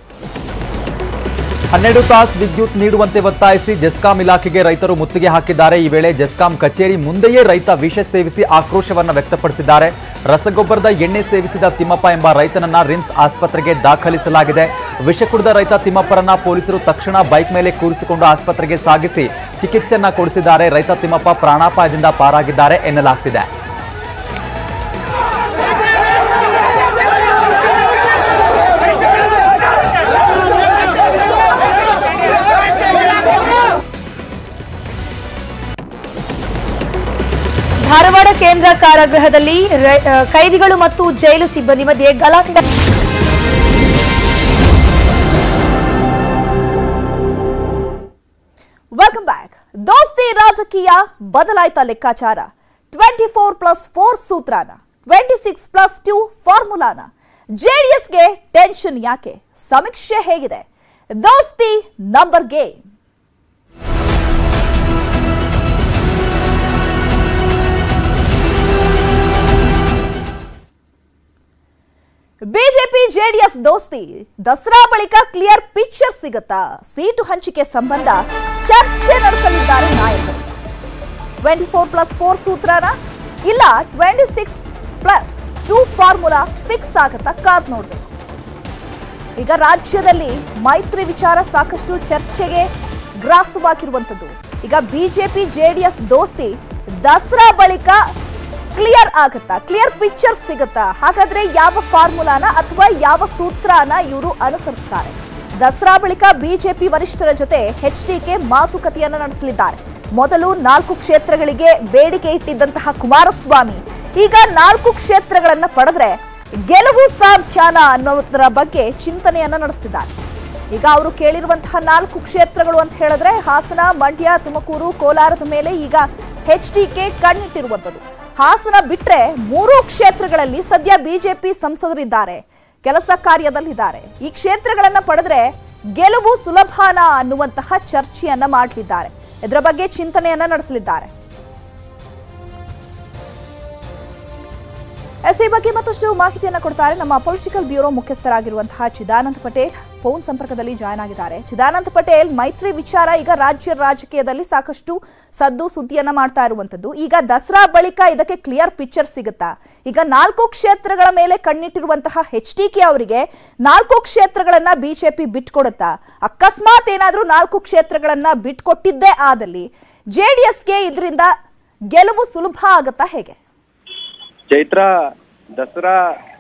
ಹನ್ನೆರಡು ತಾಸು ವಿದ್ಯುತ್ ನೀಡುವಂತೆ ಒತ್ತಾಯಿಸಿ ಜೆಸ್ಕಾಂ ಇಲಾಖೆಗೆ ರೈತರು ಮುತ್ತಿಗೆ ಹಾಕಿದ್ದಾರೆ. ಈ ವೇಳೆ ಜೆಸ್ಕಾಂ ಕಚೇರಿ ಮುಂದೆಯೇ ರೈತ ವಿಷ ಸೇವಿಸಿ ಆಕ್ರೋಶವನ್ನ ವ್ಯಕ್ತಪಡಿಸಿದ್ದಾರೆ. ರಸಗೊಬ್ಬರದ ಎಣ್ಣೆ ಸೇವಿಸಿದ ತಿಮ್ಮಪ್ಪ ಎಂಬ ರೈತನನ್ನ ರಿಮ್ಸ್ ಆಸ್ಪತ್ರೆಗೆ ದಾಖಲಿಸಲಾಗಿದೆ. ವಿಷ ಕುಡಿದ ರೈತ ತಿಮ್ಮಪ್ಪರನ್ನ ಪೊಲೀಸರು ತಕ್ಷಣ ಬೈಕ್ ಮೇಲೆ ಕೂರಿಸಿಕೊಂಡು ಆಸ್ಪತ್ರೆಗೆ ಸಾಗಿಸಿ ಚಿಕಿತ್ಸೆಯನ್ನ ಕೊಡಿಸಿದ್ದಾರೆ. ರೈತ ತಿಮ್ಮಪ್ಪ ಪ್ರಾಣಾಪಾಯದಿಂದ ಪಾರಾಗಿದ್ದಾರೆ ಎನ್ನಲಾಗ್ತಿದೆ. ಧಾರವಾಡ ಕೇಂದ್ರ ಕಾರಾಗೃಹದಲ್ಲಿ ಕೈದಿಗಳು ಮತ್ತು ಜೈಲು ಸಿಬ್ಬಂದಿ ಮಧ್ಯೆ ಗಲಾಟೆ. Welcome back. ದೋಸ್ತಿ ರಾಜಕೀಯ ಬದಲಾಯ್ತಾ ಲೆಕ್ಕಾಚಾರ. ಟ್ವೆಂಟಿ ಫೋರ್ ಪ್ಲಸ್ ಫೋರ್ ಸೂತ್ರನ, ಟ್ವೆಂಟಿ ಸಿಕ್ಸ್ ಪ್ಲಸ್ ಟೂ ಫಾರ್ಮುಲಾನ. ಜೆಡಿಎಸ್ಗೆ ಟೆನ್ಷನ್ ಯಾಕೆ? ಸಮೀಕ್ಷೆ ಹೇಗಿದೆ? ದೋಸ್ತಿ ನಂಬರ್ ಗೇಮ್. ಬಿಜೆಪಿ ಜೆಡಿಎಸ್ ದೋಸ್ತಿ ದಸರಾ ಬಳಿಕ ಕ್ಲಿಯರ್ ಪಿಕ್ಚರ್ ಸಿಗುತ್ತಾ? ಸೀಟು ಹಂಚಿಕೆ ಸಂಬಂಧ ಚರ್ಚೆ ನಡೆಸಲಿದ್ದಾರೆ ನಾಯಕರು. ಟ್ವೆಂಟಿ ಫೋರ್ ಪ್ಲಸ್ ಫೋರ್ ಸೂತ್ರನ ಇಲ್ಲ twenty six plus two formula fix ಆಗುತ್ತಾ? ಕಾದ್ ನೋಡ್ಬೇಕು. ಈಗ ರಾಜ್ಯದಲ್ಲಿ ಮೈತ್ರಿ ವಿಚಾರ ಸಾಕಷ್ಟು ಚರ್ಚೆಗೆ ಗ್ರಾಸವಾಗಿರುವಂತದ್ದು. ಈಗ ಬಿಜೆಪಿ ಜೆಡಿಎಸ್ ದೋಸ್ತಿ ದಸರಾ ಬಳಿಕ ಕ್ಲಿಯರ್ ಆಗುತ್ತಾ? ಕ್ಲಿಯರ್ ಪಿಕ್ಚರ್ ಸಿಗುತ್ತಾ? ಹಾಗಾದ್ರೆ ಯಾವ ಫಾರ್ಮುಲಾನ ಅಥವಾ ಯಾವ ಸೂತ್ರನ ಇವರು ಅನುಸರಿಸ್ತಾರೆ? ದಸರಾ ಬಳಿಕ ಬಿಜೆಪಿ ವರಿಷ್ಠರ ಜೊತೆ ಎಚ್ಡಿಕೆ ಮಾತುಕತೆಯನ್ನು ನಡೆಸಲಿದ್ದಾರೆ. ಮೊದಲು ನಾಲ್ಕು ಕ್ಷೇತ್ರಗಳಿಗೆ ಬೇಡಿಕೆ ಇಟ್ಟಿದ್ದಂತಹ ಕುಮಾರಸ್ವಾಮಿ ಈಗ ನಾಲ್ಕು ಕ್ಷೇತ್ರಗಳನ್ನ ಪಡೆದ್ರೆ ಗೆಲುವು ಸಾಧ್ಯನಾ ಅನ್ನೋದರ ಬಗ್ಗೆ ಚಿಂತನೆಯನ್ನ ನಡೆಸ್ತಿದ್ದಾರೆ. ಈಗ ಅವರು ಕೇಳಿರುವಂತಹ ನಾಲ್ಕು ಕ್ಷೇತ್ರಗಳು ಅಂತ ಹೇಳಿದ್ರೆ ಹಾಸನ, ಮಂಡ್ಯ, ತುಮಕೂರು, ಕೋಲಾರದ ಮೇಲೆ ಈಗ ಎಚ್ಡಿಕೆ ಕಣ್ಣಿಟ್ಟಿರುವಂತದ್ದು. ಹಾಸನ ಬಿಟ್ರೆ ಮೂರು ಕ್ಷೇತ್ರಗಳಲ್ಲಿ ಸದ್ಯ ಬಿಜೆಪಿ ಸಂಸದರಿದ್ದಾರೆ, ಕೆಲಸ ಕಾರ್ಯದಲ್ಲಿದ್ದಾರೆ. ಈ ಕ್ಷೇತ್ರಗಳನ್ನ ಪಡೆದ್ರೆ ಗೆಲುವು ಸುಲಭನಾ ಅನ್ನುವಂತಹ ಚರ್ಚೆಯನ್ನ ಮಾಡಲಿದ್ದಾರೆ. ಇದರ ಬಗ್ಗೆ ಚಿಂತನೆಯನ್ನ ನಡೆಸಲಿದ್ದಾರೆ. ಎಸ್ ಈ ಬಗ್ಗೆ ಮತ್ತಷ್ಟು ಮಾಹಿತಿಯನ್ನ ಕೊಡ್ತಾರೆ ನಮ್ಮ ಪೊಲಿಟಿಕಲ್ ಬ್ಯೂರೋ ಮುಖ್ಯಸ್ಥರಾಗಿರುವಂತಹ ಚಿದಾನಂದ ಪಟೇಲ್. ಫೋನ್ ಸಂಪರ್ಕದಲ್ಲಿ ಜಾಯ್ನ್ ಆಗಿದ್ದಾರೆ. ಚಿದಾನಂದ ಪಟೇಲ್, ಮೈತ್ರಿ ವಿಚಾರ ಈಗ ರಾಜ್ಯ ರಾಜಕೀಯದಲ್ಲಿ ಸಾಕಷ್ಟು ಸದ್ದು ಸುದ್ದಿಯನ್ನ ಮಾಡ್ತಾ ಇರುವಂತದ್ದು. ಈಗ ದಸರಾ ಬಳಿಕ ಇದಕ್ಕೆ ಕ್ಲಿಯರ್ ಪಿಕ್ಚರ್ ಸಿಗುತ್ತಾ? ಈಗ ನಾಲ್ಕು ಕ್ಷೇತ್ರಗಳ ಮೇಲೆ ಕಣ್ಣಿಟ್ಟಿರುವಂತಹ ಎಚ್ಡಿಕೆ ಅವರಿಗೆ ನಾಲ್ಕು ಕ್ಷೇತ್ರಗಳನ್ನ ಬಿಜೆಪಿ ಬಿಟ್ಕೊಡುತ್ತಾ? ಅಕಸ್ಮಾತ್ ಏನಾದ್ರೂ ನಾಲ್ಕು ಕ್ಷೇತ್ರಗಳನ್ನ ಬಿಟ್ಕೊಟ್ಟಿದ್ದೇ ಆದಲ್ಲಿ ಜೆಡಿಎಸ್ಗೆ ಇದರಿಂದ ಗೆಲುವು ಸುಲಭ ಆಗುತ್ತಾ? ಹೇಗೆ ಚೈತ್ರ, ದಸರಾ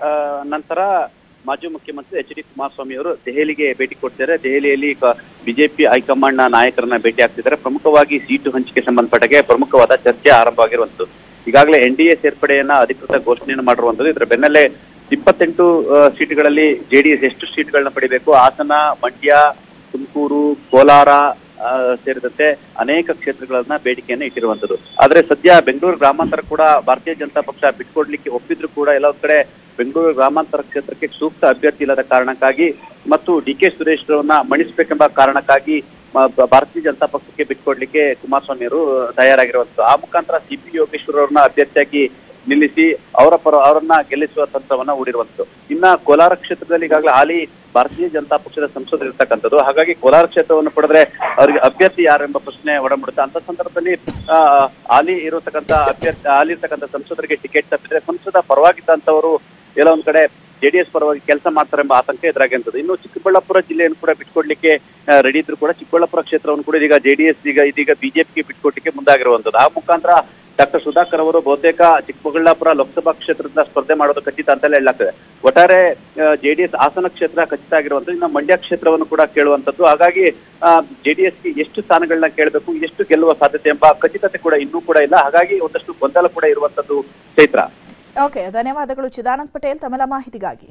ನಂತರ ಮಾಜಿ ಮುಖ್ಯಮಂತ್ರಿ ಎಚ್ ಡಿ ಕುಮಾರಸ್ವಾಮಿ ಅವರು ದೆಹಲಿಗೆ ಭೇಟಿ ಕೊಡ್ತಾರೆ. ದೆಹಲಿಯಲ್ಲಿ ಬಿಜೆಪಿ ಹೈಕಮಾಂಡ್ನ ನಾಯಕರನ್ನ ಭೇಟಿ ಆಗ್ತಿದ್ದಾರೆ. ಪ್ರಮುಖವಾಗಿ ಸೀಟು ಹಂಚಿಕೆ ಸಂಬಂಧಪಟ್ಟಗೆ ಪ್ರಮುಖವಾದ ಚರ್ಚೆ ಆರಂಭವಾಗಿರುವಂತದ್ದು. ಈಗಾಗಲೇ ಎನ್ ಡಿ ಎ ಸೇರ್ಪಡೆಯನ್ನ ಅಧಿಕೃತ ಘೋಷಣೆಯನ್ನು ಮಾಡಿರುವಂತದ್ದು. ಇದರ ಬೆನ್ನಲ್ಲೇ ಇಪ್ಪತ್ತೆಂಟು ಸೀಟುಗಳಲ್ಲಿ ಜೆಡಿಎಸ್ ಎಷ್ಟು ಸೀಟ್ಗಳನ್ನ ಪಡಿಬೇಕು, ಹಾಸನ, ಮಂಡ್ಯ, ತುಮಕೂರು, ಕೋಲಾರ ಸೇರಿದಂತೆ ಅನೇಕ ಕ್ಷೇತ್ರಗಳನ್ನ ಬೇಡಿಕೆಯನ್ನು ಇಟ್ಟಿರುವಂತದ್ದು. ಆದ್ರೆ ಸದ್ಯ ಬೆಂಗಳೂರು ಗ್ರಾಮಾಂತರ ಕೂಡ ಭಾರತೀಯ ಜನತಾ ಪಕ್ಷ ಬಿಟ್ಕೊಡ್ಲಿಕ್ಕೆ ಒಪ್ಪಿದ್ರು ಕೂಡ ಎಲ್ಲ ಕಡೆ ಬೆಂಗಳೂರು ಗ್ರಾಮಾಂತರ ಕ್ಷೇತ್ರಕ್ಕೆ ಸೂಕ್ತ ಅಭ್ಯರ್ಥಿ ಇಲ್ಲದ ಕಾರಣಕ್ಕಾಗಿ ಮತ್ತು ಡಿ ಕೆ ಸುರೇಶ್ ಅವರನ್ನ ಮಣಿಸಬೇಕೆಂಬ ಕಾರಣಕ್ಕಾಗಿ ಭಾರತೀಯ ಜನತಾ ಪಕ್ಷಕ್ಕೆ ಬಿಟ್ಕೊಡ್ಲಿಕ್ಕೆ ಕುಮಾರಸ್ವಾಮಿ ಅವರು ತಯಾರಾಗಿರುವಂತದ್ದು. ಆ ಮುಖಾಂತರ ಸಿ ಪಿ ಯೋಗೇಶ್ವರ್ ಅವ್ರನ್ನ ಅಭ್ಯರ್ಥಿಯಾಗಿ ನಿಲ್ಲಿಸಿ ಅವರ ಪರ ಅವರನ್ನ ಗೆಲ್ಲಿಸುವ ತಂತ್ರವನ್ನ ಹೂಡಿರುವಂತದ್ದು. ಇನ್ನ ಕೋಲಾರ ಕ್ಷೇತ್ರದಲ್ಲಿ ಈಗಾಗಲೇ ಹಾಲಿ ಭಾರತೀಯ ಜನತಾ ಪಕ್ಷದ ಸಂಸದರು ಇರ್ತಕ್ಕಂಥದ್ದು. ಹಾಗಾಗಿ ಕೋಲಾರ ಕ್ಷೇತ್ರವನ್ನು ಪಡೆದ್ರೆ ಅವರಿಗೆ ಅಭ್ಯರ್ಥಿ ಯಾರು ಎಂಬ ಪ್ರಶ್ನೆ ಒಡಂಬಡುತ್ತೆ. ಅಂತ ಸಂದರ್ಭದಲ್ಲಿ ಆ ಹಾಲಿ ಇರತಕ್ಕಂಥ ಅಭ್ಯರ್ಥಿ ಹಾಲಿ ಇರ್ತಕ್ಕಂಥ ಸಂಸದರಿಗೆ ಟಿಕೆಟ್ ತಪ್ಪಿದ್ರೆ ಸಂಸದ ಪರವಾಗಿದ್ದಂಥವರು ಎಲ್ಲ ಒಂದ್ ಕಡೆ ಜೆಡಿಎಸ್ ಪರವಾಗಿ ಕೆಲಸ ಮಾಡ್ತಾರೆ ಎಂಬ ಆತಂಕ ಎದುರಾಗಿರುತ್ತದೆ. ಇನ್ನು ಚಿಕ್ಕಬಳ್ಳಾಪುರ ಜಿಲ್ಲೆಯನ್ನು ಕೂಡ ಬಿಟ್ಕೊಡ್ಲಿಕ್ಕೆ ರೆಡಿ ಇದ್ರು ಕೂಡ ಚಿಕ್ಕಬಳ್ಳಾಪುರ ಕ್ಷೇತ್ರವನ್ನು ಕೂಡ ಈಗ ಜೆಡಿಎಸ್ ಈಗ ಇದೀಗ ಬಿಜೆಪಿಗೆ ಬಿಟ್ಕೊಡ್ಲಿಕ್ಕೆ ಮುಂದಾಗಿರುವಂತದ್ದು. ಆ ಮುಖಾಂತರ ಡಾಕ್ಟರ್ ಸುಧಾಕರ್ ಅವರು ಬಹುತೇಕ ಚಿಕ್ಕಬಳ್ಳಾಪುರ ಲೋಕಸಭಾ ಕ್ಷೇತ್ರದಿಂದ ಸ್ಪರ್ಧೆ ಮಾಡೋದು ಖಚಿತ ಅಂತೆಲ್ಲ ಹೇಳಲಾಗ್ತದೆ. ಒಟ್ಟಾರೆ ಜೆಡಿಎಸ್ ಹಾಸನ ಕ್ಷೇತ್ರ ಖಚಿತ ಆಗಿರುವಂತದ್ದು. ಇನ್ನು ಮಂಡ್ಯ ಕ್ಷೇತ್ರವನ್ನು ಕೂಡ ಕೇಳುವಂತದ್ದು. ಹಾಗಾಗಿ ಜೆಡಿಎಸ್ಗೆ ಎಷ್ಟು ಸ್ಥಾನಗಳನ್ನ ಕೇಳಬೇಕು, ಎಷ್ಟು ಗೆಲ್ಲುವ ಸಾಧ್ಯತೆ ಎಂಬ ಖಚಿತತೆ ಕೂಡ ಇನ್ನೂ ಕೂಡ ಇಲ್ಲ. ಹಾಗಾಗಿ ಒಂದಷ್ಟು ಗೊಂದಲ ಕೂಡ ಇರುವಂತದ್ದು. ಚೈತ್ರ, ಓಕೆ, ಧನ್ಯವಾದಗಳು ಚಿದಾನಂದ್ ಪಟೇಲ್ ತಮ್ಮೆಲ್ಲ ಮಾಹಿತಿಗಾಗಿ.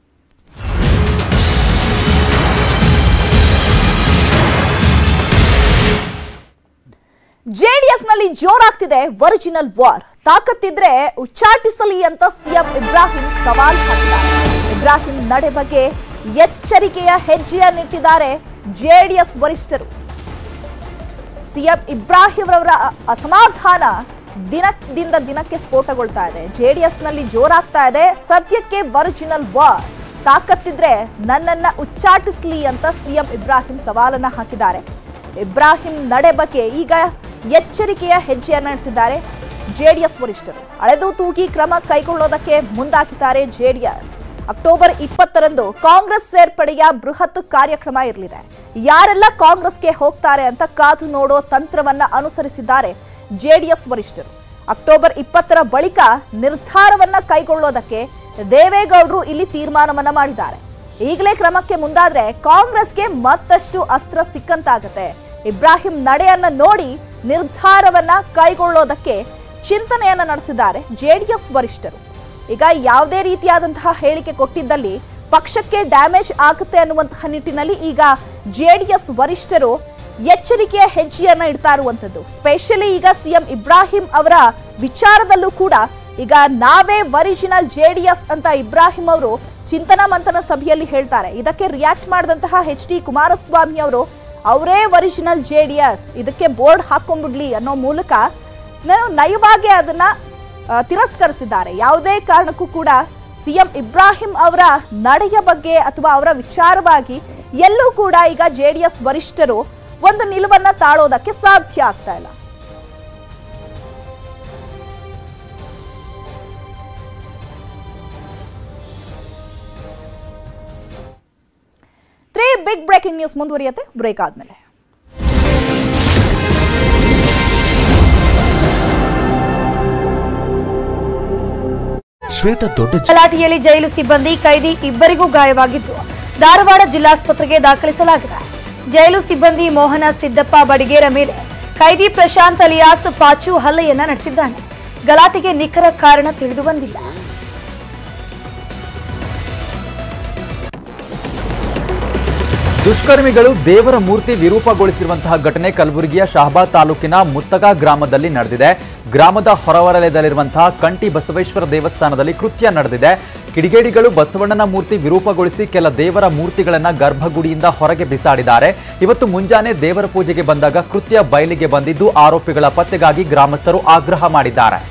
ಜೆಡಿಎಸ್ ನಲ್ಲಿ ಜೋರಾಗ್ತಿದೆ ಒರಿಜಿನಲ್ ವಾರ್. ತಾಕತ್ತಿದ್ರೆ ಉಚ್ಚಾಟಿಸಲಿ ಅಂತ ಸಿಎಂ ಇಬ್ರಾಹಿಂ ಸವಾಲ್ ಹಾಕಿದ್ದಾರೆ. ಇಬ್ರಾಹಿಂ ನಡೆ ಬಗ್ಗೆ ಎಚ್ಚರಿಕೆಯ ಹೆಜ್ಜೆಯನ್ನಿಟ್ಟಿದ್ದಾರೆ ಜೆಡಿಎಸ್ ವರಿಷ್ಠರು. ಸಿಎಂ ಇಬ್ರಾಹಿಂ ರವರ ಅಸಮಾಧಾನ ದಿನದಿಂದ ದಿನಕ್ಕೆ ಸ್ಫೋಟಗೊಳ್ತಾ ಇದೆ. ಜೆಡಿಎಸ್ ನಲ್ಲಿ ಜೋರಾಗ್ತಾ ಇದೆ. ಸದ್ಯಕ್ಕೆ ಒರಿಜಿನಲ್ ವಾರ್. ತಾಕತ್ತಿದ್ರೆ ನನ್ನನ್ನ ಉಚ್ಚಾಟಿಸ್ಲಿ ಅಂತ ಸಿಎಂ ಇಬ್ರಾಹಿಂ ಸವಾಲನ್ನ ಹಾಕಿದ್ದಾರೆ. ಇಬ್ರಾಹಿಂ ನಡೆ ಬಗ್ಗೆ ಈಗ ಎಚ್ಚರಿಕೆಯ ಹೆಜ್ಜೆಯನ್ನ ಇಡ್ತಿದ್ದಾರೆ ಜೆಡಿಎಸ್ ವರಿಷ್ಠರು. ಅಳೆದು ತೂಗಿ ಕ್ರಮ ಕೈಗೊಳ್ಳೋದಕ್ಕೆ ಮುಂದಾಕಿದ್ದಾರೆ ಜೆಡಿಎಸ್. ಅಕ್ಟೋಬರ್ ಇಪ್ಪತ್ತರಂದು ಕಾಂಗ್ರೆಸ್ ಸೇರ್ಪಡೆಯ ಬೃಹತ್ ಕಾರ್ಯಕ್ರಮ ಇರಲಿದೆ. ಯಾರೆಲ್ಲ ಕಾಂಗ್ರೆಸ್ಗೆ ಹೋಗ್ತಾರೆ ಅಂತ ಕಾದು ನೋಡೋ ತಂತ್ರವನ್ನ ಅನುಸರಿಸಿದ್ದಾರೆ ಜೆಡಿಎಸ್ ವರಿಷ್ಠರು. ಅಕ್ಟೋಬರ್ ಇಪ್ಪತ್ತರ ಬಳಿಕ ನಿರ್ಧಾರವನ್ನ ಕೈಗೊಳ್ಳೋದಕ್ಕೆ ದೇವೇಗೌಡರು ಇಲ್ಲಿ ತೀರ್ಮಾನವನ್ನ ಮಾಡಿದ್ದಾರೆ. ಈಗಲೇ ಕ್ರಮಕ್ಕೆ ಮುಂದಾದ್ರೆ ಕಾಂಗ್ರೆಸ್ಗೆ ಮತ್ತಷ್ಟು ಅಸ್ತ್ರ ಸಿಕ್ಕಂತಾಗತ್ತೆ. ಇಬ್ರಾಹಿಂ ನಡೆಯನ್ನ ನೋಡಿ ನಿರ್ಧಾರವನ್ನ ಕೈಗೊಳ್ಳೋದಕ್ಕೆ ಚಿಂತನೆಯನ್ನ ನಡೆಸಿದ್ದಾರೆ ಜೆಡಿಎಸ್ ವರಿಷ್ಠರು. ಈಗ ಯಾವುದೇ ರೀತಿಯಾದಂತಹ ಹೇಳಿಕೆ ಕೊಟ್ಟಿದ್ದಲ್ಲಿ ಪಕ್ಷಕ್ಕೆ ಡ್ಯಾಮೇಜ್ ಆಗುತ್ತೆ ಅನ್ನುವಂತಹ ನಿಟ್ಟಿನಲ್ಲಿ ಈಗ ಜೆಡಿಎಸ್ ವರಿಷ್ಠರು ಎಚ್ಚರಿಕೆಯ ಹೆಜ್ಜೆಯನ್ನ ಇಡ್ತಾ ಇರುವಂತದ್ದು. ಸ್ಪೆಷಲಿ ಈಗ ಸಿಎಂ ಇಬ್ರಾಹಿಂ ಅವರ ವಿಚಾರದಲ್ಲೂ ಕೂಡ ಈಗ ನಾವೇ ಒರಿಜಿನಲ್ ಜೆಡಿಎಸ್ ಅಂತ ಇಬ್ರಾಹಿಂ ಅವರು ಚಿಂತನಾ ಮಂಥನ ಸಭೆಯಲ್ಲಿ ಹೇಳ್ತಾರೆ. ಇದಕ್ಕೆ ರಿಯಾಕ್ಟ್ ಮಾಡಿದಂತಹ ಎಚ್ ಡಿ ಕುಮಾರಸ್ವಾಮಿ ಅವರು ಅವರೇ ಒರಿಜಿನಲ್ ಜೆಡಿಎಸ್, ಇದಕ್ಕೆ ಬೋರ್ಡ್ ಹಾಕೊಂಡ್ಬಿಡ್ಲಿ ಅನ್ನೋ ಮೂಲಕ ನಯವಾಗಿ ಅದನ್ನ ತಿರಸ್ಕರಿಸಿದ್ದಾರೆ. ಯಾವುದೇ ಕಾರಣಕ್ಕೂ ಕೂಡ ಸಿಎಂ ಇಬ್ರಾಹಿಂ ಅವರ ನಡೆಯ ಬಗ್ಗೆ ಅಥವಾ ಅವರ ವಿಚಾರವಾಗಿ ಎಲ್ಲೂ ಕೂಡ ಈಗ ಜೆಡಿಎಸ್ ವರಿಷ್ಠರು ಒಂದು ನಿಲುವನ್ನ ತಾಳೋದಕ್ಕೆ ಸಾಧ್ಯ ಆಗ್ತಾ ಇಲ್ಲ. ತ್ರೀ ಬಿಗ್ ಬ್ರೇಕಿಂಗ್ ನ್ಯೂಸ್ ಮುಂದುವರಿಯುತ್ತೆ ಬ್ರೇಕ್ ಆದ್ಮೇಲೆ. ಶ್ವೇತ ದೊಡ್ಡ ಗಲಾಟೆಯಲ್ಲಿ ಜೈಲು ಸಿಬ್ಬಂದಿ ಕೈದಿ ಇಬ್ಬರಿಗೂ ಗಾಯವಾಗಿದ್ದು ಧಾರವಾಡ ಜಿಲ್ಲಾಸ್ಪತ್ರೆಗೆ ದಾಖಲಿಸಲಾಗಿದೆ. ಜೈಲು ಸಿಬ್ಬಂದಿ ಮೋಹನ ಸಿದ್ದಪ್ಪ ಬಡಿಗೇರ ಮೇಲೆ ಕೈದಿ ಪ್ರಶಾಂತ್ ಅಲಿಯಾಸ್ ಪಾಚು ಹಲ್ಲೆಯನ್ನ ನಡೆಸಿದ್ದಾನೆ. ಗಲಾಟೆಗೆ ನಿಖರ ಕಾರಣ ತಿಳಿದು ಬಂದಿಲ್ಲ. ದುಷ್ಕರ್ಮಿಗಳು ದೇವರ ಮೂರ್ತಿ ವಿರೂಪಗೊಳಿಸಿರುವಂತಹ ಘಟನೆ ಕಲಬುರಗಿಯ ಶಹಬಾದ್ ತಾಲೂಕಿನ ಮುತ್ತಗ ಗ್ರಾಮದಲ್ಲಿ ನಡೆದಿದೆ. ಗ್ರಾಮದ ಹೊರವಲಯದಲ್ಲಿರುವಂತಹ ಕಂಟಿ ಬಸವೇಶ್ವರ ದೇವಸ್ಥಾನದಲ್ಲಿ ಕೃತ್ಯ ನಡೆದಿದೆ. ಕಿಡಿಗೇಡಿಗಳು ಬಸವಣ್ಣನ ಮೂರ್ತಿ ವಿರೂಪಗೊಳಿಸಿ ಕೆಲ ದೇವರ ಮೂರ್ತಿಗಳನ್ನ ಗರ್ಭಗುಡಿಯಿಂದ ಹೊರಗೆ ಬಿಸಾಡಿದ್ದಾರೆ. ಇವತ್ತು ಮುಂಜಾನೆ ದೇವರ ಪೂಜೆಗೆ ಬಂದಾಗ ಕೃತ್ಯ ಬಯಲಿಗೆ ಬಂದಿದ್ದು ಆರೋಪಿಗಳ ಪತ್ತೆಗಾಗಿ ಗ್ರಾಮಸ್ಥರು ಆಗ್ರಹ ಮಾಡಿದ್ದಾರೆ.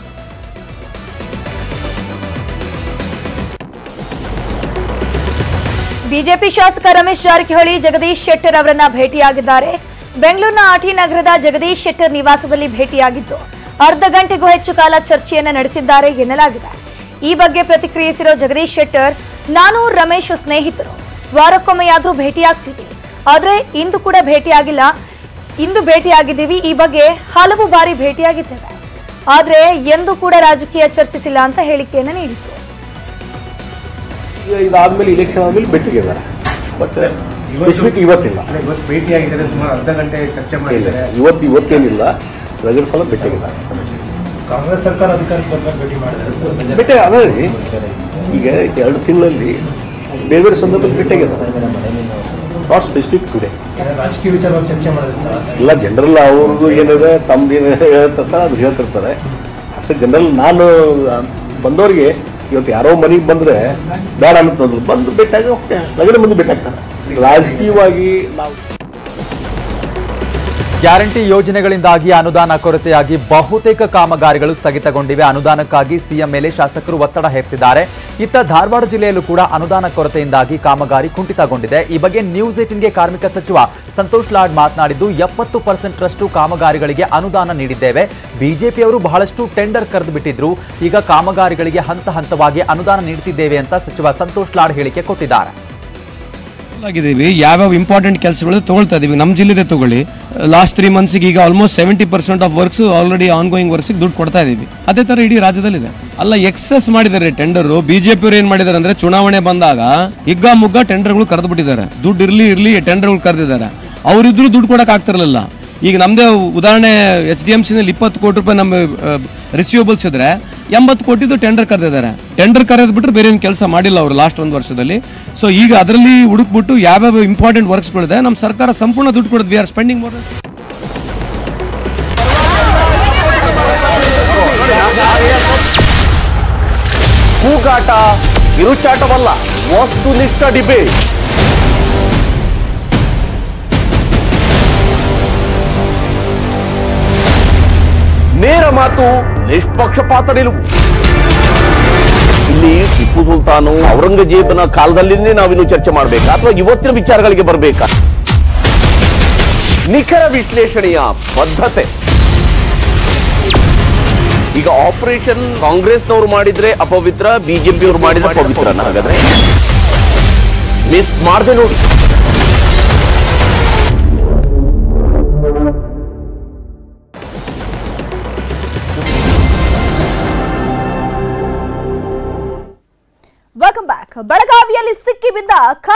ಬಿಜೆಪಿ ಶಾಸಕ ರಮೇಶ್ ಜಾರಕಿಹೊಳಿ ಜಗದೀಶ್ ಶೆಟ್ಟರ್ ಅವರನ್ನ ಭೇಟಿಯಾಗಿದ್ದಾರೆ. ಬೆಂಗಳೂರಿನ ಆಟಿ ನಗರದ ಜಗದೀಶ್ ಶೆಟ್ಟರ್ ನಿವಾಸದಲ್ಲಿ ಭೇಟಿಯಾಗಿದ್ದು ಅರ್ಧ ಗಂಟೆಗೂ ಹೆಚ್ಚು ಕಾಲ ಚರ್ಚೆಯನ್ನ ನಡೆಸಿದ್ದಾರೆ ಎನ್ನಲಾಗಿದೆ. ಈ ಬಗ್ಗೆ ಪ್ರತಿಕ್ರಿಯಿಸಿರೋ ಜಗದೀಶ್ ಶೆಟ್ಟರ್, ನಾನು ರಮೇಶ್ ಸ್ನೇಹಿತರು, ವಾರಕ್ಕೊಮ್ಮೆಯಾದ್ರೂ ಭೇಟಿಯಾಗ್ತೀವಿ, ಆದ್ರೆ ಇಂದು ಕೂಡ ಭೇಟಿಯಾಗಿಲ್ಲ. ಇಂದು ಭೇಟಿಯಾಗಿದ್ದೀವಿ, ಈ ಬಗ್ಗೆ ಹಲವು ಬಾರಿ ಭೇಟಿಯಾಗಿದ್ದೇವೆ, ಆದ್ರೆ ಎಂದೂ ಕೂಡ ರಾಜಕೀಯ ಚರ್ಚಿಸಿಲ್ಲ ಅಂತ ಹೇಳಿಕೆಯನ್ನ ನೀಡಿದ್ರು. ಇದಾದ್ಮೇಲೆ ಇಲೆಕ್ಷನ್ ಆದ್ಮೇಲೆ ಭೇಟಿಗಿದ್ದಾರೆ, ಬಟ್ ಇವತ್ತಿಲ್ಲ. ಭೇಟಿಯಾಗಿದ್ದಾರೆ, ಸುಮಾರು ಅರ್ಧ ಗಂಟೆ ಚರ್ಚೆ ಮಾಡಿದ್ದಾರೆ. ಇವತ್ತು ಇವತ್ತೇನಿಲ್ಲ, ರಗಡ ಸಲ ಭೇಟಿಯಾಗಿದ್ದಾರೆ. ಕಾಂಗ್ರೆಸ್ ಸರ್ಕಾರ ಅಧಿಕಾರಕ್ಕೆ ಬಂದಾಗ ಭೇಟಿ ಮಾಡಿದ್ದಾರೆ. ಭೇಟಿ ಅದೇ ಈಗ ಎರಡು ತಿಂಗಳಲ್ಲಿ ಬೇರೆ ಬೇರೆ ಸಂದರ್ಭದಲ್ಲಿ ಭೇಟಿಯಾಗಿದ್ದಾರೆ. Not specific today. ರಾಜಕೀಯ ವಿಚಾರವಾಗಿ ಚರ್ಚೆ ಮಾಡಿದ್ರೆ ಇಲ್ಲ, ಜನರಲ್ ಅವ್ರದ್ದು ಏನಿದೆ ತಮ್ದೇನು ಹೇಳ್ತಿರ್ತಾರೆ ಅದು ಹೇಳ್ತಿರ್ತಾರೆ ಅಷ್ಟೇ. ಜನರಲ್ ನಾನು ಬಂದವ್ರಿಗೆ ಇವತ್ತು ಯಾರೋ ಮನೆಗೆ ಬಂದರೆ ಬೇಡ ಅನ್ನೋದು ಬಂದು ಭೇಟಿಯಾಗಿ ಹೋಗ್ತೇವೆ, ರಗಡೆ ಮಂದಿ ಭೇಟಿಯಾಗ್ತಾರೆ. ರಾಜಕೀಯವಾಗಿ ನಾವು ಗ್ಯಾರಂಟಿ ಯೋಜನೆಗಳಿಂದಾಗಿ ಅನುದಾನ ಕೊರತೆಯಾಗಿ ಬಹುತೇಕ ಕಾಮಗಾರಿಗಳು ಸ್ಥಗಿತಗೊಂಡಿವೆ. ಅನುದಾನಕ್ಕಾಗಿ ಸಿಎಂ ಮೇಲೆ ಶಾಸಕರು ಒತ್ತಡ ಹೇರ್ತಿದ್ದಾರೆ. ಇತ್ತ ಧಾರವಾಡ ಜಿಲ್ಲೆಯಲ್ಲೂ ಕೂಡ ಅನುದಾನ ಕೊರತೆಯಿಂದಾಗಿ ಕಾಮಗಾರಿ ಕುಂಠಿತಗೊಂಡಿದೆ. ಈ ಬಗ್ಗೆ ನ್ಯೂಸ್ ಏಟಿನ್ಗೆ ಕಾರ್ಮಿಕ ಸಚಿವ ಸಂತೋಷ್ ಲಾಡ್ ಮಾತನಾಡಿದ್ದು, ಎಪ್ಪತ್ತು ಪರ್ಸೆಂಟ್ ರಷ್ಟು ಕಾಮಗಾರಿಗಳಿಗೆ ಅನುದಾನ ನೀಡಿದ್ದೇವೆ. ಬಿಜೆಪಿಯವರು ಬಹಳಷ್ಟು ಟೆಂಡರ್ ಕರೆದು ಬಿಟ್ಟಿದ್ರು, ಈಗ ಕಾಮಗಾರಿಗಳಿಗೆ ಹಂತ ಹಂತವಾಗಿ ಅನುದಾನ ನೀಡುತ್ತಿದ್ದೇವೆ ಅಂತ ಸಚಿವ ಸಂತೋಷ್ ಲಾಡ್ ಹೇಳಿಕೆ ಕೊಟ್ಟಿದ್ದಾರೆ. ಆಗಿದ್ದೀವಿ, ಯಾವ್ಯಾವ ಇಂಪಾರ್ಟೆಂಟ್ ಕೆಲಸಗಳು ತಗೊಳ್ತಾ ಇದೀವಿ. ನಮ್ಮ ಜಿಲ್ಲೆದೇ ತಗೊಳ್ಳಿ, ಲಾಸ್ಟ್ ತ್ರೀ ಮಂತ್ಸ್ಗೆ ಈಗ almost seventy percent of works already on going works ದುಡ್ಡು ಕೊಡ್ತಾ ಇದೀವಿ. ಅದೇ ತರ ಇಡೀ ರಾಜ್ಯದಲ್ಲಿದೆ. ಅಲ್ಲ, ಎಕ್ಸೆಸ್ ಮಾಡಿದ್ದಾರೆ ಟೆಂಡರ್. ಬಿಜೆಪಿ ಅವರು ಏನ್ ಮಾಡಿದ್ದಾರೆ ಅಂದ್ರೆ, ಚುನಾವಣೆ ಬಂದಾಗ ಹಿಗ್ಗ ಮುಗ್ಗ ಟೆಂಡರ್ಗಳು ಕರೆದು ಬಿಟ್ಟಿದ್ದಾರೆ. ದುಡ್ಡು ಇರ್ಲಿ ಇರ್ಲಿ ಟೆಂಡರ್ಗಳು ಕರೆದಿದ್ದಾರೆ. ಅವರಿದ್ರು ದುಡ್ಡು ಕೊಡಕ್ ಆಗ್ತಿರ್ಲಿಲ್ಲ. ಈಗ ನಮ್ದೇ ಉದಾಹರಣೆ, ಎಚ್ ಡಿ ಎಂ ಸಿ ನಲ್ಲಿ ಇಪ್ಪತ್ತು ಕೋಟಿ ರೂಪಾಯಿ ನಮ್ಮ ರಿಸೀವಬಲ್ಸ್ ಇದ್ರೆ ಎಂಬತ್ತು ಕೋಟಿದು ಟೆಂಡರ್ ಕರೆದಿದ್ದಾರೆ. ಟೆಂಡರ್ ಕರೆದು ಬಿಟ್ಟರೆ ಬೇರೆ ಏನು ಕೆಲಸ ಮಾಡಿಲ್ಲ ಅವರು ಲಾಸ್ಟ್ ಒಂದು ವರ್ಷದಲ್ಲಿ. ಸೊ ಈಗ ಅದರಲ್ಲಿ ಹುಡುಕ್ಬಿಟ್ಟು ಯಾವ್ಯಾವ ಇಂಪಾರ್ಟೆಂಟ್ ವರ್ಕ್ಸ್ಗಳಿದೆ ನಮ್ಮ ಸರ್ಕಾರ ಸಂಪೂರ್ಣ ದುಡ್ಡು ಕೊಡೋದು. We are spending more. ಕೂಗಾಟ ಕಿರುಚಾಟವಲ್ಲ, ವಸ್ತುನಿಷ್ಠ ಡಿಬೇಟ್. ನೇರ ಮಾತು, ನಿಷ್ಪಕ್ಷಪಾತ ನಿಲುವು. ಇಲ್ಲಿ ಟಿಪ್ಪು ಸುಲ್ತಾನು ಔರಂಗಜೇಬನ ಕಾಲದಲ್ಲಿ ನಾವಿನ್ನು ಚರ್ಚೆ ಮಾಡಬೇಕಾ ಅಥವಾ ಇವತ್ತಿನ ವಿಚಾರಗಳಿಗೆ ಬರಬೇಕಾ? ನಿಖರ ವಿಶ್ಲೇಷಣೆಯ ಬದ್ಧತೆ. ಈಗ ಆಪರೇಷನ್ ಕಾಂಗ್ರೆಸ್ನವರು ಮಾಡಿದ್ರೆ ಅಪವಿತ್ರ, ಬಿಜೆಪಿಯವರು ಮಾಡಿದ್ರೆ ಪವಿತ್ರನ? ಹಾಗಾದ್ರೆ ಮಿಸ್ ಮಾಡದೆ ನೋಡಿ. Welcome back. ಬೆಳಗಾವಿಯಲ್ಲಿ ಸಿಕ್ಕಿ ಬಿದ್ದ